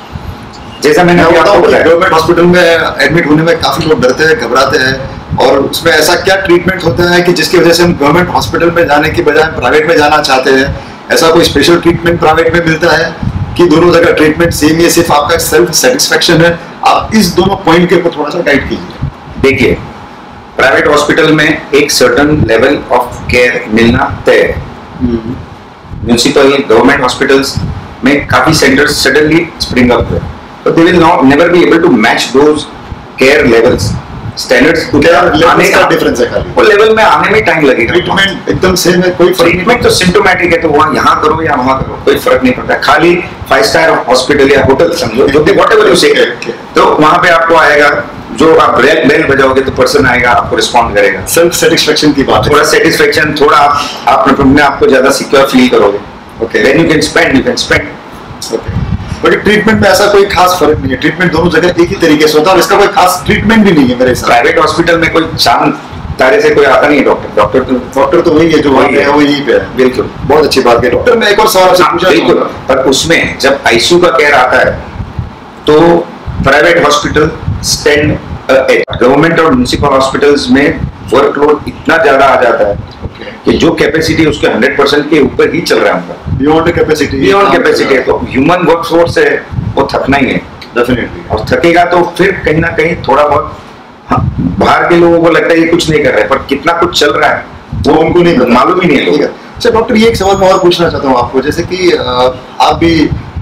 जैसा मैंने गवर्नमेंट हॉस्पिटल में एडमिट होने में काफी लोग डरते हैं, घबराते हैं, और उसमें ऐसा क्या ट्रीटमेंट होता है कि जिसकी वजह से हम गवर्नमेंट हॉस्पिटल में जाने की बजाय प्राइवेट में जाना चाहते हैं? ऐसा कोई स्पेशल ट्रीटमेंट प्राइवेट में मिलता है कि दोनों जगह ट्रीटमेंट सेम है, सिर्फ आपका सेल्फ सेटिस्फेक्शन है? आप इस दोनों पॉइंट के ऊपर थोड़ा सा गाइड कीजिए। देखिए, प्राइवेट हॉस्पिटल में एक सर्टन लेवल ऑफ केयर मिलना तय है। म्यूनिसिपल गवर्नमेंट हॉस्पिटल्स में काफी सेंटर्स सडनली स्प्रिंग अप हुए, तो they will not never be able to match those care levels, standards. आने का डिफरेंस है, खाली वो लेवल में आने में टाइम लगेगा। ट्रीटमेंट एकदम सेम है, कोई ट्रीटमेंट तो सिम्टोमेटिक है, तो वहाँ यहाँ करो या वहाँ करो कोई फर्क नहीं पड़ता। खाली फाइव स्टार हॉस्पिटल या होटल समझो, जो कि व्हाटएवर यू से, तो वहाँ पे आपको आएगा, जो आप बेल बेल बजाओगे तो पर्सन आएगा, आपको रिस्पॉन्ड करेगा। सेल्फ सेटिस्फेक्शन की बात है, थोड़ा सेटिस्फेक्शन, थोड़ा आप आप अपने आप को ज्यादा सिक्योर फील करोगे। Okay, then you can spend you can spend okay. But treatment में ऐसा कोई खास फर्क नहीं है, ट्रीटमेंट दोनों जगह एक ही तरीके से होता है, और इसका कोई खास ट्रीटमेंट भी नहीं है मेरे हिसाब। प्राइवेट हॉस्पिटल में कोई चांद तारे से कोई आता नहीं है। डॉक्टर डॉक्टर तो डॉक्टर तो वही है, जो वही है वो यहीं पे है। बिल्कुल, बहुत अच्छी बात है। डॉक्टर, मैं एक और सवाल आपसे पूछना बिल्कुल, पर उसमें जब आईसीयू का केयर आता है तो प्राइवेट हॉस्पिटल स्टैंड गवर्नमेंट और म्युनिसिपल हॉस्पिटल्स में वर्कलोड इतना ज्यादा आ जाता है कि जो कैपेसिटी उसके हंड्रेड परसेंट के ऊपर ही चल रहा है, उनका बियॉन्ड कैपेसिटी बियॉन्ड कैपेसिटी है। तो ह्यूमन वर्कफोर्स है, वो थकना ही है डेफिनेटली, और थकेगा तो फिर कहीं ना कहीं थोड़ा बहुत, हाँ, बाहर के लोगों को लगता है ये कुछ नहीं कर रहे, पर कितना कुछ चल रहा है वो उनको नहीं मालूम ही नहीं है। अच्छा डॉक्टर, ये एक सवाल मैं और पूछना चाहता हूँ आपको, जैसे कि आप भी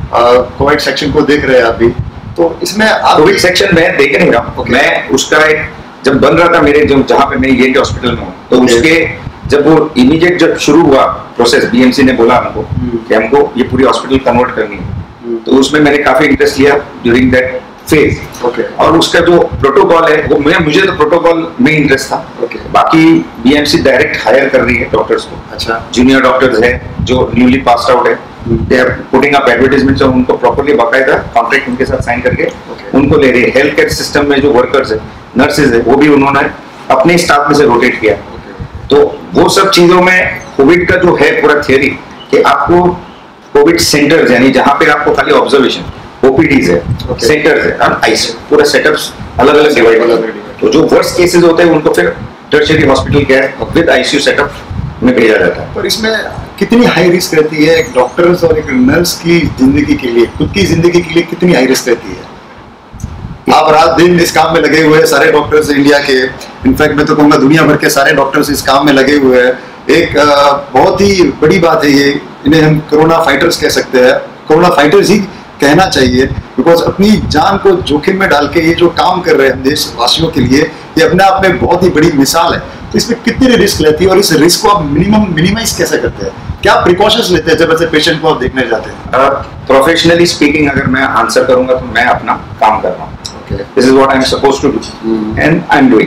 कोविड सेक्शन को देख रहे हैं, आप भी, तो इसमें कोविड सेक्शन में देख नहीं रहा हूँ मैं। उसका एक जब बन रहा था मेरे, जो जहाँ पे मैं ये हॉस्पिटल में हूँ, तो उसके जब वो इमीडिएट जब शुरू हुआ प्रोसेस, बीएमसी ने बोला हमको कि हमको ये पूरी हॉस्पिटल कन्वर्ट करनी है, तो उसमें मैंने काफी इंटरेस्ट लिया ड्यूरिंग दैट फेज। okay. और उसका जो प्रोटोकॉल है वो मैं मुझे तो प्रोटोकॉल में इंटरेस्ट था। okay. बाकी बीएमसी डायरेक्ट हायर कर रही है डॉक्टर्स को। अच्छा, जूनियर डॉक्टर्स है जो न्यूली पास आउट है, they are putting up advertisement, उनको प्रॉपर्ली बाकायदा कॉन्ट्रैक्ट उनके साथ साइन करके okay. उनको ले रहे हैं। हेल्थ केयर सिस्टम में जो वर्कर्स है, नर्सेज है, वो भी उन्होंने अपने स्टाफ में से रोटेट किया। तो वो सब चीजों में कोविड का जो है पूरा थियरी कि आपको कोविड सेंटर्स, यानी जहां पे आपको खाली ऑब्जर्वेशन, ओपीडीज है, okay. सेंटर्स है, आईसीयू, पूरा सेटअप्स अलग अलग डिवाइड। तो जो वर्स्ट केसेस होते हैं उनको फिर tertiary hospital care with ICU setup में भेजा जाता है। पर इसमें कितनी हाई रिस्क रहती है एक डॉक्टर्स और एक नर्स की जिंदगी के लिए, खुद की जिंदगी के लिए कितनी हाई रिस्क रहती है? आप रात दिन इस काम में लगे हुए हैं, सारे डॉक्टर्स इंडिया के, इनफैक्ट मैं तो कहूँगा दुनिया भर के सारे डॉक्टर्स इस काम में लगे हुए हैं। एक बहुत ही बड़ी बात है ये, इन्हें हम कोरोना फाइटर्स कह सकते हैं, कोरोना फाइटर्स ही कहना चाहिए, बिकॉज अपनी जान को जोखिम में डाल के ये जो काम कर रहे हैं हम देशवासियों के लिए, ये अपने आप में बहुत ही बड़ी मिसाल है। तो इसमें कितनी रिस्क लेती है और इस रिस्क को आप मिनिमम मिनिमाइज कैसे करते हैं? क्या प्रिकॉशंस लेते हैं जब ऐसे पेशेंट को आप देखने जाते हैं? प्रोफेशनली uh, स्पीकिंग अगर मैं आंसर करूंगा तो मैं अपना काम कर रहा हूँ। This is what I am supposed to do and I am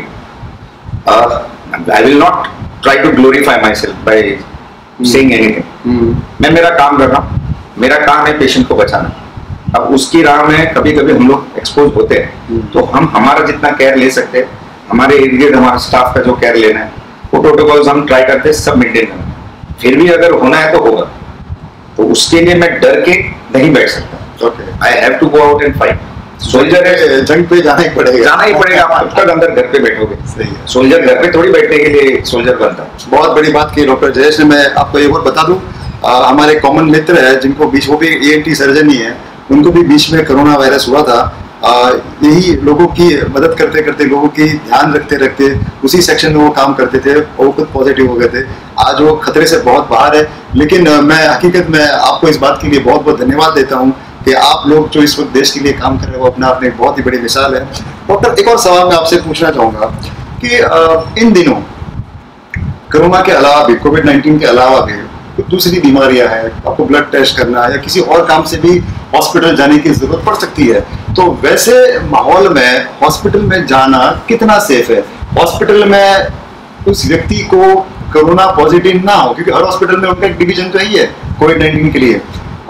doing. I will not try to glorify myself by saying anything. मैं मेरा काम कर रहा हूँ, मेरा काम है पेशेंट को बचाना। अब उसकी राह में कभी कभी हम लोग एक्सपोज होते हैं, तो हम हमारा जितना केयर ले सकते हैं, हमारे इर्द गिर्द हमारे स्टाफ का जो केयर लेना है, वो प्रोटोकॉल्स हम ट्राई करते हैं सब मेंटेन करना। फिर भी अगर होना है तो होगा, तो उसके लिए मैं डर के नहीं बैठ सकता। I have to go out and fight. Soldier है, जंग पे जाना ही पड़ेगा, जाना ही पड़ेगा। आप कब तक अंदर घर पे बैठोगे? सही है। सोल्जर घर पे थोड़ी बैठने के लिए सोल्जर बनता है। बहुत बड़ी बात की डॉक्टर जयेश ने। मैं आपको एक और बता दूं, हमारे कॉमन मित्र है जिनको बीच, वो भी ईएनटी सर्जन ही है, उनको भी बीच में कोरोना वायरस हुआ था। आ, यही लोगों की मदद करते करते, लोगों की ध्यान रखते रखते उसी सेक्शन में वो काम करते थे, वो खुद पॉजिटिव हो गए थे। आज वो खतरे से बहुत बाहर है, लेकिन मैं हकीकत में आपको इस बात के लिए बहुत बहुत धन्यवाद देता हूँ कि आप लोग जो इस वक्त देश के लिए काम कर रहे हैं वो अपने आप में एक बहुत ही बड़ी मिसाल है। डॉक्टर, एक और सवाल मैं आपसे पूछना चाहूँगा कि इन दिनों कोरोना के अलावा भी, कोविड नाइन्टीन के अलावा भी कुछ दूसरी बीमारियां हैं, आपको ब्लड टेस्ट करना या किसी और काम से भी हॉस्पिटल जाने की जरूरत पड़ सकती है, तो वैसे माहौल में हॉस्पिटल में जाना कितना सेफ है? हॉस्पिटल में उस व्यक्ति को कोरोना पॉजिटिव ना हो, क्योंकि हर हॉस्पिटल में उनका एक डिवीजन तो ही है कोविड नाइन्टीन के लिए,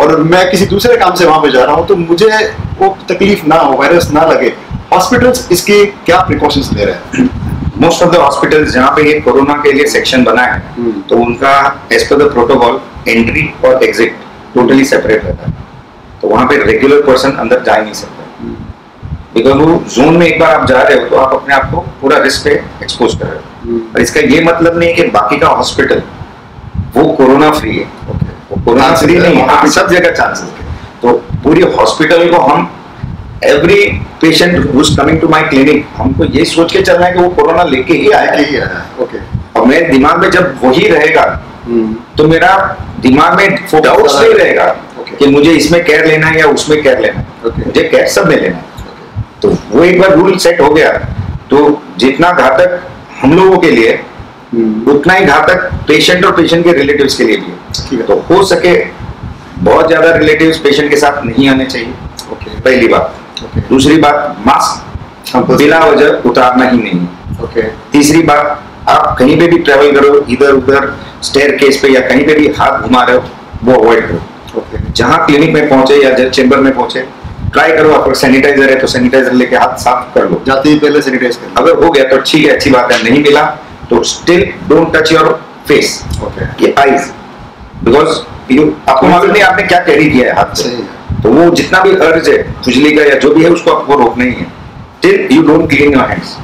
और मैं किसी दूसरे काम से वहां पे जा रहा हूँ, तो मुझे वो तकलीफ ना हो, वायरस ना लगे, हॉस्पिटल्स इसके क्या प्रिकॉशंस ले रहे हैं? मोस्ट ऑफ द हॉस्पिटल्स जहाँ पे ये कोरोना के लिए सेक्शन बना है, तो उनका as per the protocol entry और एग्जिट टोटली सेपरेट रहता है। तो वहाँ पे रेगुलर पर्सन अंदर जा ही नहीं सकता, बिकॉज वो जोन में एक बार आप जा रहे हो तो आप अपने आप को पूरा रिस्क पे एक्सपोज कर रहे हो। और इसका ये मतलब नहीं है कि बाकी का हॉस्पिटल वो कोरोना फ्री है, वो कोरोना फ्री नहीं है, सब जगह चांसेस है। तो पूरी हॉस्पिटल को हम every patient who is coming to my clinic, हमको ये सोच के चलना है कि वो कोरोना लेके ही आएगा। ओके, और मेरे दिमाग में जब वही रहेगा तो मेरा दिमाग में डाउट्स नहीं रहेगा कि मुझे इसमें केयर लेना है या उसमें केयर लेना है, मुझे केयर सब में लेना है। तो वो एक बार रूल सेट हो गया तो जितना घातक हम लोगों के लिए उतना ही घातक पेशेंट और पेशेंट के रिलेटिव्स के लिए भी है। तो हो सके बहुत ज्यादा रिलेटिव्स पेशेंट के साथ नहीं आने चाहिए, okay. पहली बात। okay. दूसरी बात, मास्क बिना वजह उतारना ही नहीं। okay. तीसरी बात, आप कहीं पे भी ट्रेवल करो, इधर उधर स्टेयर केस पे या कहीं पे भी हाथ घुमा रहे हो, वो अवॉइड करो। okay. जहां क्लिनिक में पहुंचे या चेंबर में पहुंचे, ट्राई करो। आपको सैनिटाइजर है तो सैनिटाइजर लेके हाथ साफ कर लो, जाते ही पहले सैनिटाइज कर लो। अगर हो गया तो ठीक है, अच्छी बात है। नहीं मिला तो still don't touch your face, ये आईज, बिकॉज आपको मालूम नहीं आपने क्या कैरी किया है हाथ से। तो वो जितना भी अर्ज है खुजली का या जो भी है उसको आपको रोकना ही है, till you don't clean your hands.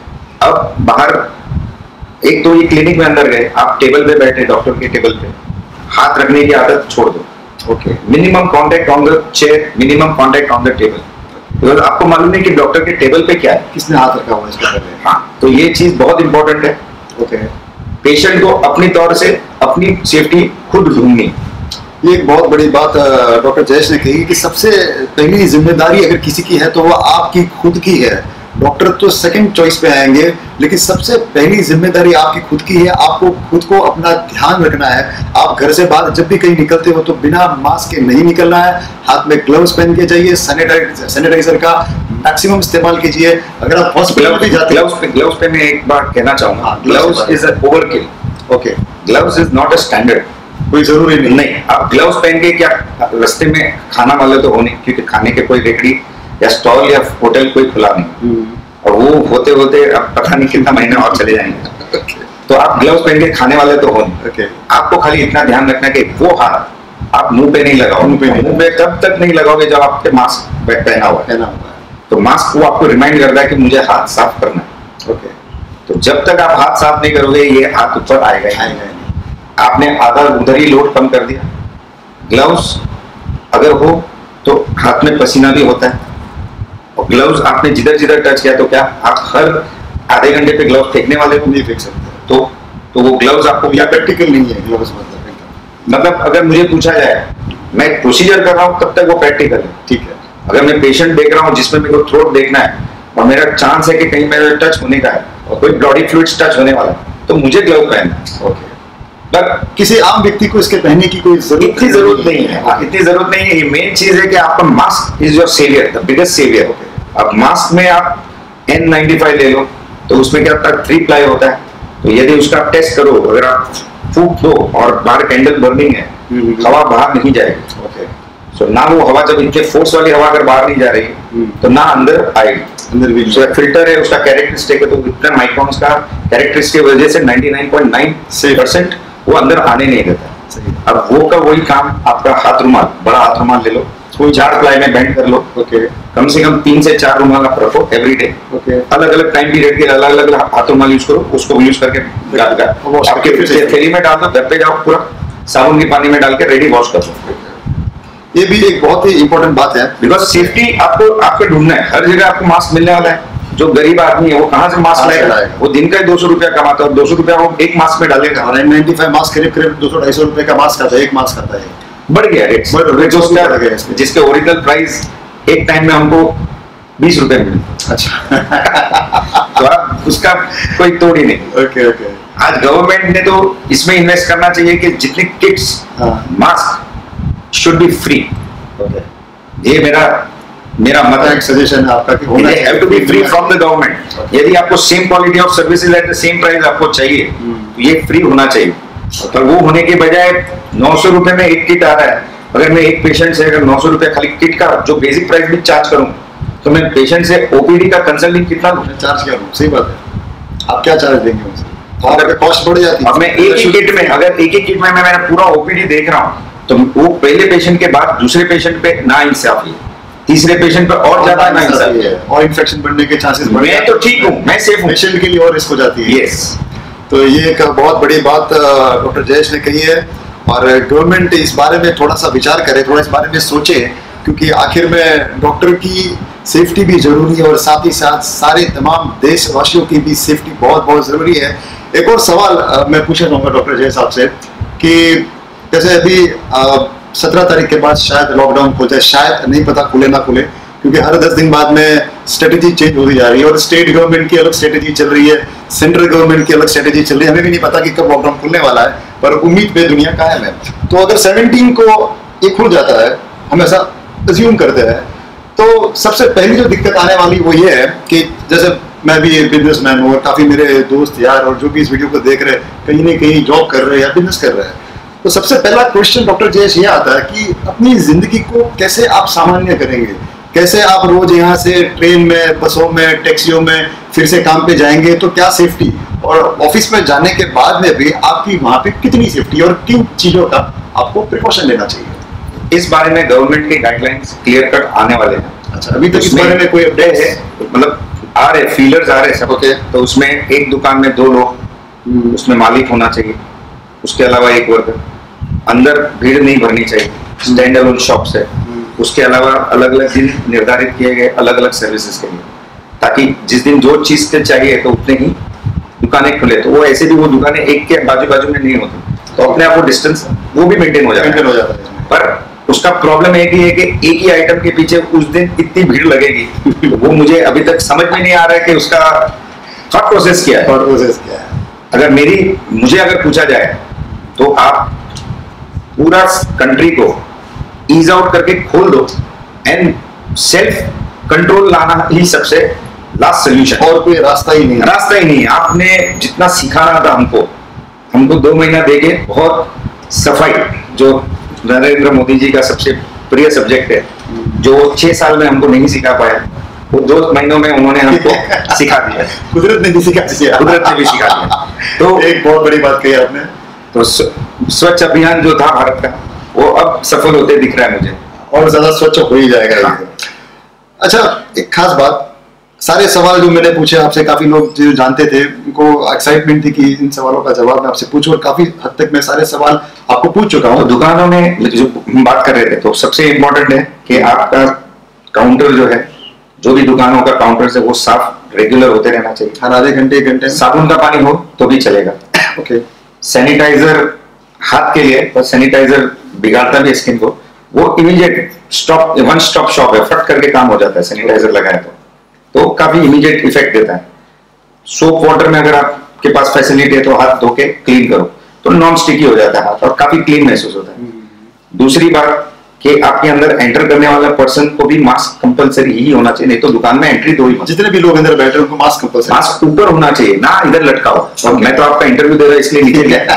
अब बाहर एक तो ये क्लिनिक में अंदर गए, आप टेबल पे बैठे, डॉक्टर के टेबल पे, हाथ रखने की आदत छोड़ दो। Okay, minimum contact on the chair, minimum contact on the table, because आपको मालूम नहीं कि डॉक्टर के टेबल पे क्या है, किसने हाथ रखा हुआ है इसके पहले। हाँ, तो ये चीज बहुत इंपॉर्टेंट है। ओके, पेशेंट को अपनी तौर से अपनी सेफ्टी खुद ढूंढनी। ये एक बहुत बड़ी बात डॉक्टर जयेश ने कही कि सबसे पहली जिम्मेदारी अगर किसी की है तो वो आपकी खुद की है। डॉक्टर तो सेकंड चॉइस पे आएंगे, लेकिन सबसे पहली जिम्मेदारी आपकी खुद की है। आपको खुद को अपना ध्यान रखना है। आप घर से बाहर जब भी कहीं निकलते हो तो बिना मास्क के नहीं निकलना है, हाथ में ग्लव्स पहन के जाइए, सैनिटाइजर सैनिटाइजर का मैक्सिमम इस्तेमाल कीजिए। अगर आप हॉस्पिटल भी जाते हैं, ग्लव्स पे ग्लव्स पे मैं एक बात कहना चाहूंगा, gloves is a overkill. Okay, gloves is not a standard, कोई जरूरी नहीं। नहीं, आप ग्लव्स पहन के क्या रास्ते में खाना वाले तो हो नहीं, क्योंकि खाने के कोई रेकड़ी या स्टॉल या होटल कोई खुला नहीं, और वो होते होते अब पता नहीं कितना महीना और चले जाएंगे। तो आप ग्लव्स पहन के खाने वाले तो हो नहीं। okay. आपको खाली इतना ध्यान रखना कि वो हाथ आप मुंह पे नहीं लगाओ। मुंह पे मुंह पे तब तक नहीं लगाओगे जब आपके मास्क पहना हुआ है। तो मास्क वो आपको रिमाइंड करता है कि मुझे हाथ साफ करना है। okay. तो जब तक आप हाथ साफ नहीं करोगे ये हाथ ऊपर आएगा ही नहीं। आपने आधा उधर ही लोड कम कर दिया। ग्लव्स अगर हो तो हाथ में पसीना भी होता है, और ग्लव्स आपने जिधर जिधर टच किया तो क्या आप हर आधे घंटे पे ग्लव्स फेंकने वाले को नहीं फेंक सकते। तो तो वो ग्लव्स आपको क्या प्रैक्टिकल नहीं है। ग्लव्स मतलब मतलब अगर मुझे पूछा जाए, मैं प्रोसीजर कर रहा हूँ तब तक वो प्रैक्टिकल है, ठीक है। अगर मैं पेशेंट देख रहा हूँ जिसमें मेरे को थ्रोट देखना है और मेरा चांस है कि कहीं मेरा टच होने का है और कोई बॉडी फ्लूइड्स टच होने वाला है, तो मुझे ग्लव पहनना है। ओके, पर किसी आम व्यक्ति को इसके पहनने की कोई जरूरत इतनी जरूरत नहीं है। इतनी जरूरत नहीं है। ये मेन चीज है कि आपका mask is your saviour, the biggest saviour. अब मास्क में आप एन नाइंटी फाइव ले लो तो उसमें क्या होता है, थ्री प्लाई होता है। तो यदि उसका आप टेस्ट करो, अगर आप फूक दो और बाहर कैंडल बर्निंग है, हवा बाहर नहीं जाएगी। ओके, सो ना वो हवा, जब इनके फोर्स वाली हवा अगर बाहर नहीं जा रही तो ना अंदर आएगी। अंदर भी जो फिल्टर है उसका कैरेक्टरिस्टिक है, तो इतना माइक्रोन्स का कैरेक्टरिस्टिक वजह से ninety nine point nine percent वो अंदर आने नहीं देता। अब वो का वही काम, आपका हाथ रुमाल, बड़ा हाथ रुमाल ले लो, कोई चार प्लाई में बेंड कर लो। ओके, कम से कम तीन से चार रुमाल आप रखो एवरी डे। ओके, अलग अलग टाइम पीरियड के अलग अलग हाथ रुमाल यूज करो, उसको यूज करके आपके थैली में डाल दो, घर पे जाओ पूरा साबुन के पानी में डाल के रेडी वॉश कर दो। ये भी एक बहुत ही इंपॉर्टेंट बात है, बिकॉज सेफ्टी आपको आपको ढूंढना है। हर जगह आपको मास्क मिलने वाला है। जो गरीब आदमी है वो कहाँ से मास्क लाएगा? वो दिन का दो सौ रुपया कमाता है, दो सौ रुपया वो एक मास्क में डालेगा। एन नाइंटी फाइव मास्क करीब करीब दो सौ ढाई सौ रुपए का मास्क आता है, एक मास्क आता है। बढ़ गया रेट, बढ़ गया, जिसके ओरिजिनल प्राइस एक टाइम में हमको बीस रुपए मिले। अच्छा तो आप उसका कोई तोड़ ही नहीं। ओके ओके, आज गवर्नमेंट ने तो इसमें इन्वेस्ट करना चाहिए कि जितने kits mask should be free. ये मेरा मेरा मतलब सजेशन है आपका कि होना have to be free from the government. यदि आपको same quality of services at the same price आपको चाहिए तो ये फ्री होना चाहिए। पर वो होने के बजाय नौ सौ रुपए में एक किट आ रहा है, अगर मैं एक पेशेंट से अगर नौ सौ रुपया खाली किट का जो बेसिक प्राइस भी चार्ज करूं, तो मैं पेशेंट से ओपीडी का कंसल्टिंग कितना चार्ज क्या लूं? सही बात है, आप क्या चार्ज देंगे उनसे? अगर कॉस्ट बढ़ जाती है, अब मैं एक ही किट में अगर एक ही किट में मैं मेरा पूरा ओपीडी देख रहा हूं, तो वो पहले पेशेंट के बाद दूसरे पेशेंट पे ना इंसाफी, तीसरे पेशेंट पे और ज्यादा ना इंसाफी है, और इन्फेक्शन बढ़ने के चांसेस। मैं तो ठीक हूं, मैं सेफ हूं, पेशेंट के लिए और रिस्क हो जाती है। यस, तो ये एक बहुत बड़ी बात डॉक्टर जयेश ने कही है, और गवर्नमेंट इस बारे में थोड़ा सा विचार करे, थोड़ा इस बारे में सोचे, क्योंकि आखिर में डॉक्टर की सेफ्टी भी जरूरी है और साथ ही साथ सारे तमाम देशवासियों की भी सेफ्टी बहुत बहुत जरूरी है। एक और सवाल मैं पूछना चाहूँगा डॉक्टर जयेश साहब से कि जैसे अभी सत्रह तारीख के बाद शायद लॉकडाउन खुल जाए, शायद नहीं पता खुले ना खुले, क्योंकि हर दस दिन बाद में स्ट्रेटेजी चेंज होती जा रही है, और स्टेट गवर्नमेंट की अलग स्ट्रेटेजी चल रही है, सेंट्रल गवर्नमेंट की अलग स्ट्रेटेजी चल रही है। हमें भी नहीं पता कि कब लॉकडाउन खुलने वाला है, पर उम्मीद पे दुनिया कायम है। तो अगर सत्रह को ये खुल जाता है, हम ऐसा अज्यूम करते हैं, तो सबसे पहली जो दिक्कत आने वाली वो ये है कि जैसे मैं भी एक बिजनेसमैन हूँ और काफी मेरे दोस्त यार और जो भी इस वीडियो को देख रहे हैं कहीं ना कहीं जॉब कर रहे हैं या बिजनेस कर रहे हैं, तो सबसे पहला क्वेश्चन डॉक्टर जयेश ये आता है कि अपनी जिंदगी को कैसे आप सामान्य करेंगे, कैसे आप रोज यहाँ से ट्रेन में, बसों में, टैक्सियों में फिर से काम पे जाएंगे, तो क्या सेफ्टी, और ऑफिस में जाने के बाद में भी आपकी वहाँ पे कितनी सेफ्टी और किन चीजों का आपको प्रिकॉशन लेना चाहिए? इस बारे में गवर्नमेंट के गाइडलाइंस क्लियर कट आने वाले हैं। अच्छा, अभी तक इस बारे में कोई अपडेट है? मतलब आ रहे फीलर्स आ रहे सब। ओके, तो उसमें एक दुकान में दो लोग, उसमें मालिक होना चाहिए, उसके अलावा एक वर्कर, अंदर भीड़ नहीं भरनी चाहिए, स्टैंड अलोन शॉप्स है, उसके अलावा अलग अलग दिन निर्धारित किए गए अलग अलग सर्विसेज के लिए, ताकि जिस दिन जो चीज के चाहिए तो उतने ही दुकानें खुले। तो वो ऐसे भी वो दुकानें एक के बाजू बाजू में नहीं होती, तो अपने आप वो डिस्टेंस वो भी मेंटेन हो जाता हो जाता है। पर उसका प्रॉब्लम एक ही है कि एक ही आइटम के पीछे उस दिन इतनी भीड़ लगेगी, तो वो मुझे अभी तक समझ में नहीं आ रहा है कि उसका थॉट प्रोसेस क्या है। थॉट प्रोसेस क्या है? अगर मेरी मुझे अगर पूछा जाए तो आप पूरा कंट्री को ईज आउट करके खोल दो एंड सेल्फ कंट्रोल लाना ही सबसे लास्ट सोल्यूशन, और कोई रास्ता ही नहीं है। रास्ता ही नहीं है। आपने जितना सिखाना था हमको हमको दो महीना देके बहुत सफाई, जो नरेंद्र मोदी जी का सबसे प्रिय सब्जेक्ट है, जो छह साल में हमको नहीं सिखा पाया, वो दो महीनों में उन्होंने हमको सिखा दिया। कुदरत ने भी सिखा दिया, कुदरत ने भी सिखा दिया। तो एक बहुत बड़ी बात कही आपने। तो स्वच्छ अभियान जो था भारत का, वो अब सफल होते दिख रहा है मुझे, और ज्यादा स्वच्छ हो ही जाएगा। अच्छा, एक खास बात, सारे सवाल जो मैंने पूछे आपसे, काफी लोग जो जानते थे उनको एक्साइटमेंट थी कि इन सवालों का जवाब मैं आपसे पूछूं, और काफी हद तक मैं सारे सवाल आपको पूछ चुका हूं। तो दुकानों में जो बात कर रहे थे, तो सबसे इम्पोर्टेंट है कि आपका काउंटर जो है, जो भी दुकानों का काउंटर है, वो साफ रेगुलर होते रहना चाहिए, हर आधे घंटे एक घंटे। साबुन का पानी हो तो भी चलेगा। ओके, सैनिटाइजर हाथ के लिए, पर सैनिटाइजर बिगाड़ता भी स्किन को, वो immediate stop, one stop shop है, फट करके काम हो जाता है सैनिटाइजर लगाए तो तो काफी इमीडिएट इफेक्ट देता है। सोप वाटर में अगर आपके पास फैसिलिटी है तो हाथ धो के क्लीन करो, तो नॉन स्टिकी हो जाता है हाथ और काफी क्लीन महसूस होता है। दूसरी बात कि आपके अंदर एंटर करने वाला पर्सन को भी मास्क कंपलसरी ही होना चाहिए, नहीं तो दुकान में एंट्री दो ही मत। जितने भी लोग अंदर बैठे हैं उनको मास्क कंपलसरी, मास्क ऊपर होना चाहिए ना, इधर लटकाओ। और मैं तो आपका इंटरव्यू दे रहा इसलिए नीचे गया,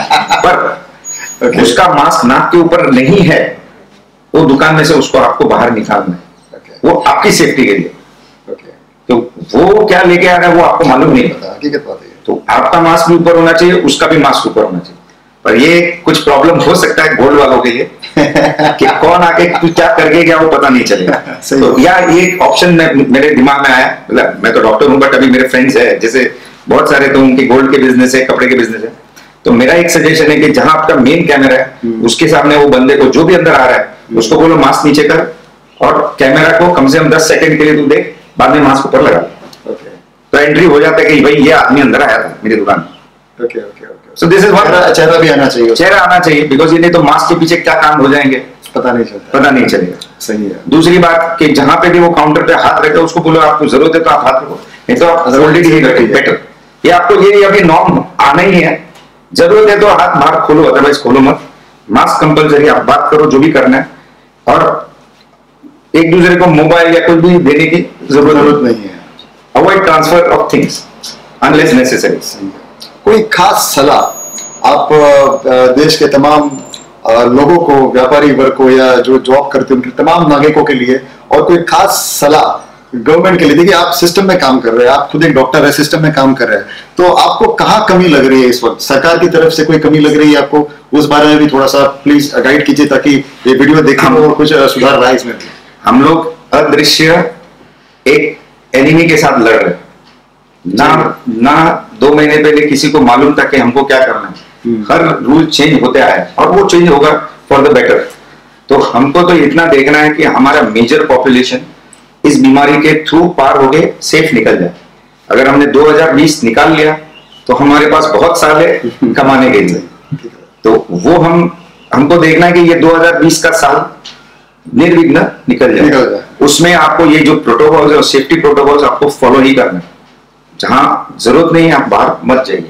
पर okay. उसका मास्क नाक के ऊपर नहीं है, वो दुकान में से उसको आपको बाहर निकालना है, okay. वो आपकी सेफ्टी के लिए। तो वो क्या लेके आ रहा है वो आपको मालूम नहीं पता, हकीकत बात है। तो आपका मास्क भी ऊपर होना चाहिए, उसका भी मास्क ऊपर होना चाहिए। पर ये कुछ प्रॉब्लम हो सकता है गोल्ड वालों के लिए कि कौन आके क्या करके क्या वो पता नहीं चलेगा। तो या ये ऑप्शन मेरे दिमाग में आया, मतलब मैं तो डॉक्टर हूँ बट अभी मेरे फ्रेंड्स है जैसे बहुत सारे, तो उनके गोल्ड के बिजनेस है, कपड़े के बिजनेस है, तो मेरा एक सजेशन है कि जहां आपका मेन कैमरा है उसके सामने वो बंदे को जो भी अंदर आ रहा है उसको बोलो मास्क नीचे कर, और कैमरा को कम से कम दस सेकंड के लिए तू देख, बाद में मास्क ऊपर लगा। okay. तो एंट्री हो जाता है कि भाई ये आदमी अंदर आया था मेरी दुकान में। Okay okay okay, so this is what, चेहरा भी आना चाहिए, चेहरा आना चाहिए, बिकॉज ये नहीं तो मास्क के पीछे क्या काम हो जाएंगे पता नहीं चलता, पता नहीं चलेगा। सही है। दूसरी बात कि जहां पे भी वो काउंटर पे हाथ रखे उसको बोलो आपको जरूरत है तो आप हाथ रखो, नहीं तो आप ऑलरेडी ही रखिए, बेटर। ये आपको ये अभी नॉर्म आना ही है, जरूरत है तो हाथ बाहर खोलो, अदरवाइज खोलो मत। मास्क कंपलसरी, आप बात करो जो भी करना है, और एक दूसरे को मोबाइल या कुछ भी देने की जरूरत नहीं है। Avoid transfer of things unless necessary. कोई खास सलाह आप देश के तमाम लोगों को, व्यापारी वर्ग को या जो जॉब करते हैं उनके तमाम नागरिकों के लिए और कोई खास सलाह गवर्नमेंट के लिए? देखिए, आप सिस्टम में काम कर रहे हैं, आप खुद एक डॉक्टर है, सिस्टम में काम कर रहे हैं, तो आपको कहाँ कमी लग रही है इस वक्त? सरकार की तरफ से कोई कमी लग रही है आपको? उस बारे में भी थोड़ा सा प्लीज गाइड कीजिए ताकि ये वीडियो देखें और कुछ सुधार रहा है इसमें। हम लोग अदृश्य एक एनिमी के साथ लड़ रहे हैं ना। ना दो महीने पहले किसी को मालूम था कि हमको क्या करना है। हर रूल चेंज होते आए और वो चेंज होगा फॉर द बेटर। तो हमको तो इतना देखना है कि हमारा मेजर पॉपुलेशन इस बीमारी के थ्रू पार हो गए, सेफ निकल जाए। अगर हमने दो हज़ार बीस निकाल लिया तो हमारे पास बहुत साल है कमाने के लिए। तो वो हम हमको देखना है कि ये दो हज़ार बीस का साल निर्विघ्न निकल जाए। निकल जाए। उसमें आपको ये जो प्रोटोकॉल्स और सेफ्टी प्रोटोकॉल्स आपको फॉलो ही करना है। जहां जरूरत नहीं है आप बाहर मत जाइए,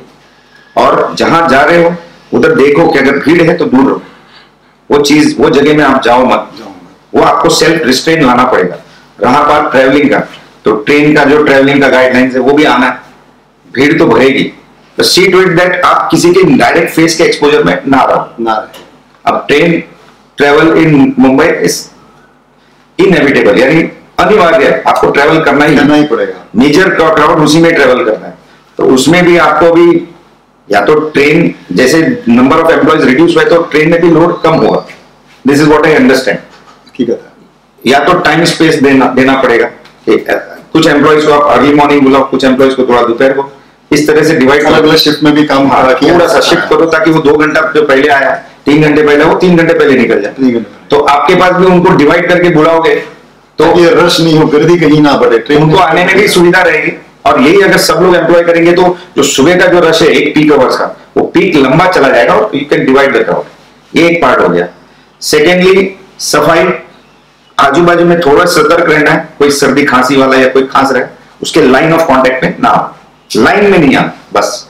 और जहां जा रहे हो उधर देखो कि अगर भीड़ है तो दूर रहो। वो चीज वो जगह में आप जाओ मत। वो आपको सेल्फ रिस्ट्रेन लाना पड़ेगा। रहा बात ट्रैवलिंग का, तो ट्रेन का जो ट्रैवलिंग का गाइडलाइंस है वो भी आना है। भीड़ तो बढ़ेगी, तो सी टू इट दैट आप किसी के डायरेक्ट फेस के एक्सपोजर में ना रहो ना रहे। अब train travel in Mumbai is inevitable, यानी अनिवार्य है, आपको ट्रैवल करना ही करना ही पड़ेगा। मेजर क्राउड उसी में ट्रैवल करना है। तो उसमें भी आपको भी या तो ट्रेन जैसे नंबर ऑफ एम्प्लॉयज रिड्यूस हुए तो ट्रेन में भी लोड कम होगा। This is what I understand. ठीक है। या तो टाइम स्पेस देना देना पड़ेगा। कुछ एम्प्लॉयज को आप अर्ली मॉर्निंग बुलाओ, कुछ एम्प्लॉयज को थोड़ा दोपहर को, इस तरह से डिवाइड अलग अलग शिफ्ट में भी काम हाँ, थोड़ा सा शिफ्ट करो ताकि वो दो घंटा जो पहले आया तीन घंटे पहले वो तीन घंटे पहले निकल जाए। तो आपके पास भी उनको डिवाइड करके बुलाओगे तो ये रश नहीं हो, गर्दी कहीं ना बढ़े, ट्रेन उनको आने में भी सुविधा रहेगी। और यही अगर सब लोग एम्प्लॉय करेंगे तो जो सुबह का जो रश है एक पीक आवर्स का, वो पीक लंबा चला जाएगा और you can divide the crowd. ये एक पार्ट हो गया। सेकेंडली, सफाई, आजू बाजू में थोड़ा सतर्क रहना है। कोई सर्दी खांसी वाला या कोई खांस रहा है उसके लाइन ऑफ कांटेक्ट में ना हो, लाइन में नहीं आना बस।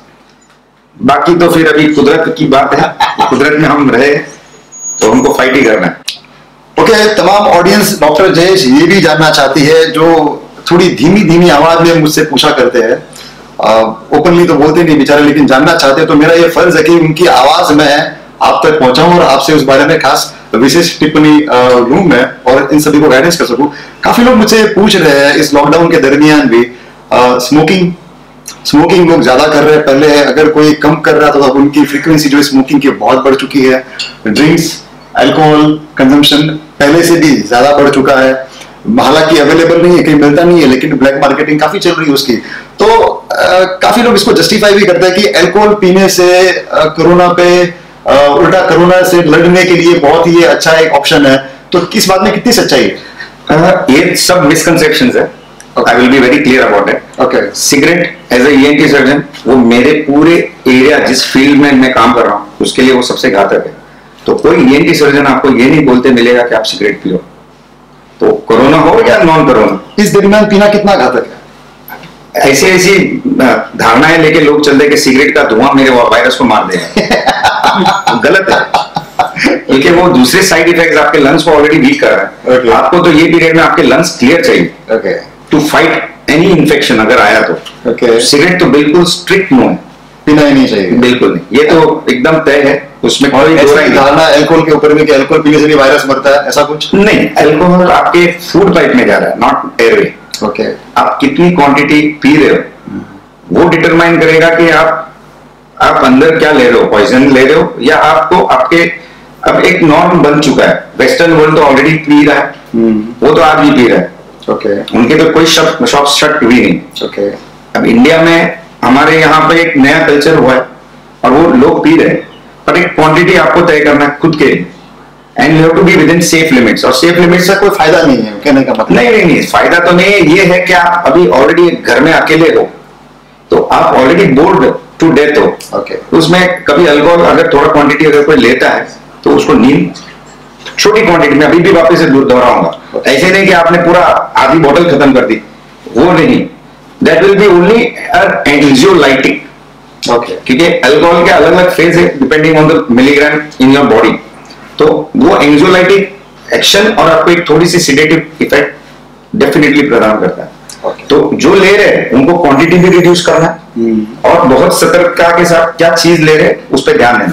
बाकी तो फिर अभी कुदरत की बात है, कुदरत में हम रहे तो हमको फाइट ही करना है। ओके okay, तमाम ऑडियंस डॉक्टर जयेश ये भी जानना चाहती है, जो थोड़ी धीमी धीमी आवाज में मुझसे पूछा करते हैं, ओपनली तो बोलते नहीं बेचारे, लेकिन जानना चाहते हैं, तो मेरा ये फर्ज है कि उनकी आवाज में आप तक पहुंचाऊं और आपसे उस बारे में खास विशेष टिप्पणी लूं मैं और इन सभी को गाइडेंस कर सकूं। काफी लोग मुझसे पूछ रहे हैं इस लॉकडाउन के दरमियान भी, स्मोकिंग स्मोकिंग लोग ज्यादा कर रहे हैं। पहले अगर कोई कम कर रहा था तो अब उनकी फ्रीक्वेंसी जो स्मोकिंग की बहुत बढ़ चुकी है। ड्रिंक्स, अल्कोहल कंजम्पशन पहले से भी ज्यादा बढ़ चुका है। हालांकि अवेलेबल नहीं है, कहीं मिलता नहीं है, लेकिन ब्लैक मार्केटिंग काफी चल रही है उसकी। तो आ, काफी लोग इसको जस्टिफाई भी करते हैं कि अल्कोहल पीने से कोरोना पे आ, उल्टा कोरोना से लड़ने के लिए बहुत ही अच्छा एक ऑप्शन है। तो किस बात में कितनी सच्चाई है? ये सब मिसकंसेप्शंस है। I will be very clear about it. Okay. Cigarette as a ENT surgeon, वो मेरे पूरे एरिया जिस फील्ड में मैं काम कर रहा हूँ उसके लिए वो सबसे घातक है। तो कोई ईएनटी सर्जन आपको ये नहीं बोलते मिलेगा कि आप सिगरेट पियो, तो कोरोना हो या नॉन कोरोना। इस दरमियान पीना कितना घातक है? ऐसी ऐसी धारणाएं लेके लोग चलते कि सिगरेट का धुआं मेरे वायरस को मार देगा। गलत है, क्योंकि वो दूसरे साइड इफेक्ट्स आपके लंग्स को ऑलरेडी वीक कर रहा है। okay. आपको तो ये पीरियड में आपके लंग्स क्लियर चाहिए टू फाइट एनी इन्फेक्शन अगर आया तो। okay. सिगरेट तो बिल्कुल स्ट्रिक्ट नो है, पीना ही नहीं चाहिए। बिल्कुल नहीं, ये तो एकदम तय है। उसमें कोई धारणा अल्कोहल के ऊपर में कि अल्कोहल पीने से भी वायरस मरता है, ऐसा कुछ नहीं। अल्कोहल आपके फूड पाइप में जा रहा है, नॉट एयरवे। ओके। आप कितनी क्वांटिटी पी रहे हो वो डिटरमाइन करेगा कि आप आप अंदर क्या ले रहे हो, पॉइजन ले रहे हो या आपको आपके अब एक नॉर्म बन चुका है। वेस्टर्न वर्ल्ड तो ऑलरेडी पी रहा है, वो तो आज भी पी रहा है। ओके। उनके तो कोई शॉप शॉप शट भी नहीं। ओके। अब इंडिया में हमारे यहाँ पे एक नया कल्चर हुआ है और वो लोग पी रहे हैं, पर एक क्वांटिटी आपको तय करना है खुद के, and you have to be within safe limits. और सेफ लिमिट्स से कोई फायदा नहीं है कहने का मतलब? नहीं नहीं नहीं, फायदा तो नहीं है। ये है कि आप अभी ऑलरेडी घर में अकेले हो तो आप already bored to death okay. ओके। उसमें कभी अल्कोहल अगर थोड़ा क्वांटिटी अगर कोई लेता है तो उसको नींद छोटी क्वांटिटी में, अभी भी वापस से दूर दोहराऊंगा, ऐसे नहीं कि आपने पूरा आधी बोतल खत्म कर दी, वो नहीं। That will be only anxiolytic. Okay. क्योंकि अल्कोहल के अलग अलग फेज है depending on the milligram in your body. तो वो एंजियोलाइटिक एक्शन और आपको एक थोड़ी सी सिडेटिव इफेक्ट डेफिनेटली प्रदान करता है। Okay. तो जो ले रहे हैं उनको क्वांटिटी भी रिड्यूस करना है और बहुत सतर्कता के साथ क्या चीज ले रहे हैं उस पर ध्यान देना है।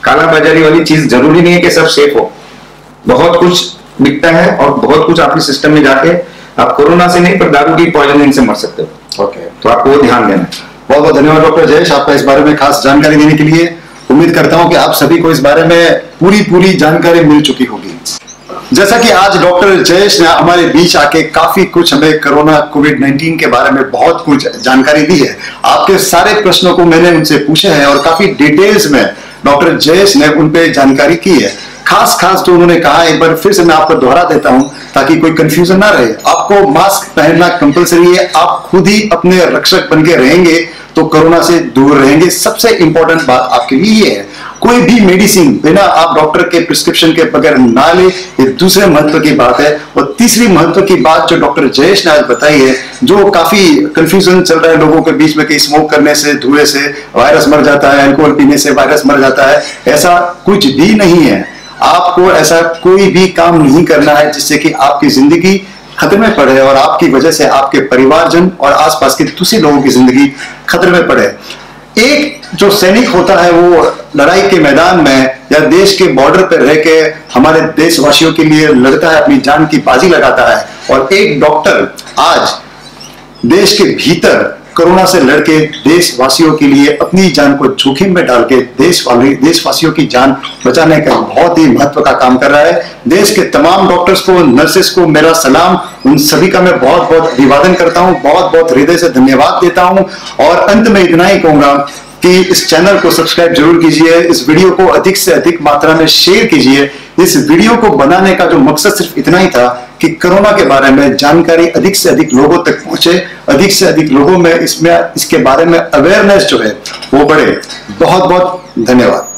काला बाजारी वाली चीज जरूरी नहीं है कि सब सेफ हो, बहुत कुछ बिकता है और बहुत कुछ आपके सिस्टम में जाके आप कोरोना से नहीं पर दारू की पॉइजनिंग से मर सकते हो। ओके, तो आपको वो ध्यान देना। बहुत बहुत धन्यवाद डॉक्टर जयेश, आपका इस बारे में खास जानकारी देने के लिए। उम्मीद करता हूं कि आप सभी को इस बारे में पूरी पूरी जानकारी मिल चुकी होगी। जैसा कि आज डॉक्टर जयेश ने हमारे बीच आके काफी कुछ हमें कोरोना कोविड नाइन्टीन के बारे में बहुत कुछ जानकारी दी है। आपके सारे प्रश्नों को मैंने उनसे पूछे हैं और काफी डिटेल्स में डॉक्टर जयेश ने उन पे जानकारी की है। खास खास जो उन्होंने कहा एक बार फिर से मैं आपको दोहरा देता हूं ताकि कोई कंफ्यूजन ना रहे। आपको मास्क पहनना कंपलसरी है, आप खुद ही अपने रक्षक बन के रहेंगे तो कोरोना से दूर रहेंगे। सबसे इंपॉर्टेंट बात आपके लिए ये है, कोई भी मेडिसिन बिना आप डॉक्टर के प्रिस्क्रिप्शन के बगैर ना ले, ये दूसरे महत्व की बात है। और तीसरी महत्व की बात जो डॉक्टर जयेश ने आज बताई है, जो काफी कंफ्यूजन चल रहा है लोगों के बीच में कि स्मोक करने से, धुएं से वायरस मर जाता है, अल्कोहल पीने से वायरस मर जाता है, ऐसा कुछ भी नहीं है। आपको ऐसा कोई भी काम नहीं करना है जिससे कि आपकी जिंदगी खतरे में पड़े और आपकी वजह से आपके परिवारजन और आसपास के दूसरे लोगों की जिंदगी खतरे में पड़े। एक जो सैनिक होता है वो लड़ाई के मैदान में या देश के बॉर्डर पर रह के हमारे देशवासियों के लिए लड़ता है, अपनी जान की बाजी लगाता है। और एक डॉक्टर आज देश के भीतर कोरोना से लड़के देशवासियों के लिए अपनी जान को जोखिम में डाल के देश वाले देशवासियों की जान बचाने का बहुत ही महत्व का काम कर रहा है। देश के तमाम डॉक्टर्स को, नर्सेस को मेरा सलाम, उन सभी का मैं बहुत बहुत अभिवादन करता हूं, बहुत बहुत हृदय से धन्यवाद देता हूं। और अंत में इतना ही कहूंगा कि इस चैनल को सब्सक्राइब जरूर कीजिए, इस वीडियो को अधिक से अधिक मात्रा में शेयर कीजिए। इस वीडियो को बनाने का जो मकसद सिर्फ इतना ही था कि कोरोना के बारे में जानकारी अधिक से अधिक लोगों तक पहुंचे, अधिक से अधिक लोगों में इसमें इसके बारे में अवेयरनेस जो है वो बढ़े। बहुत बहुत धन्यवाद।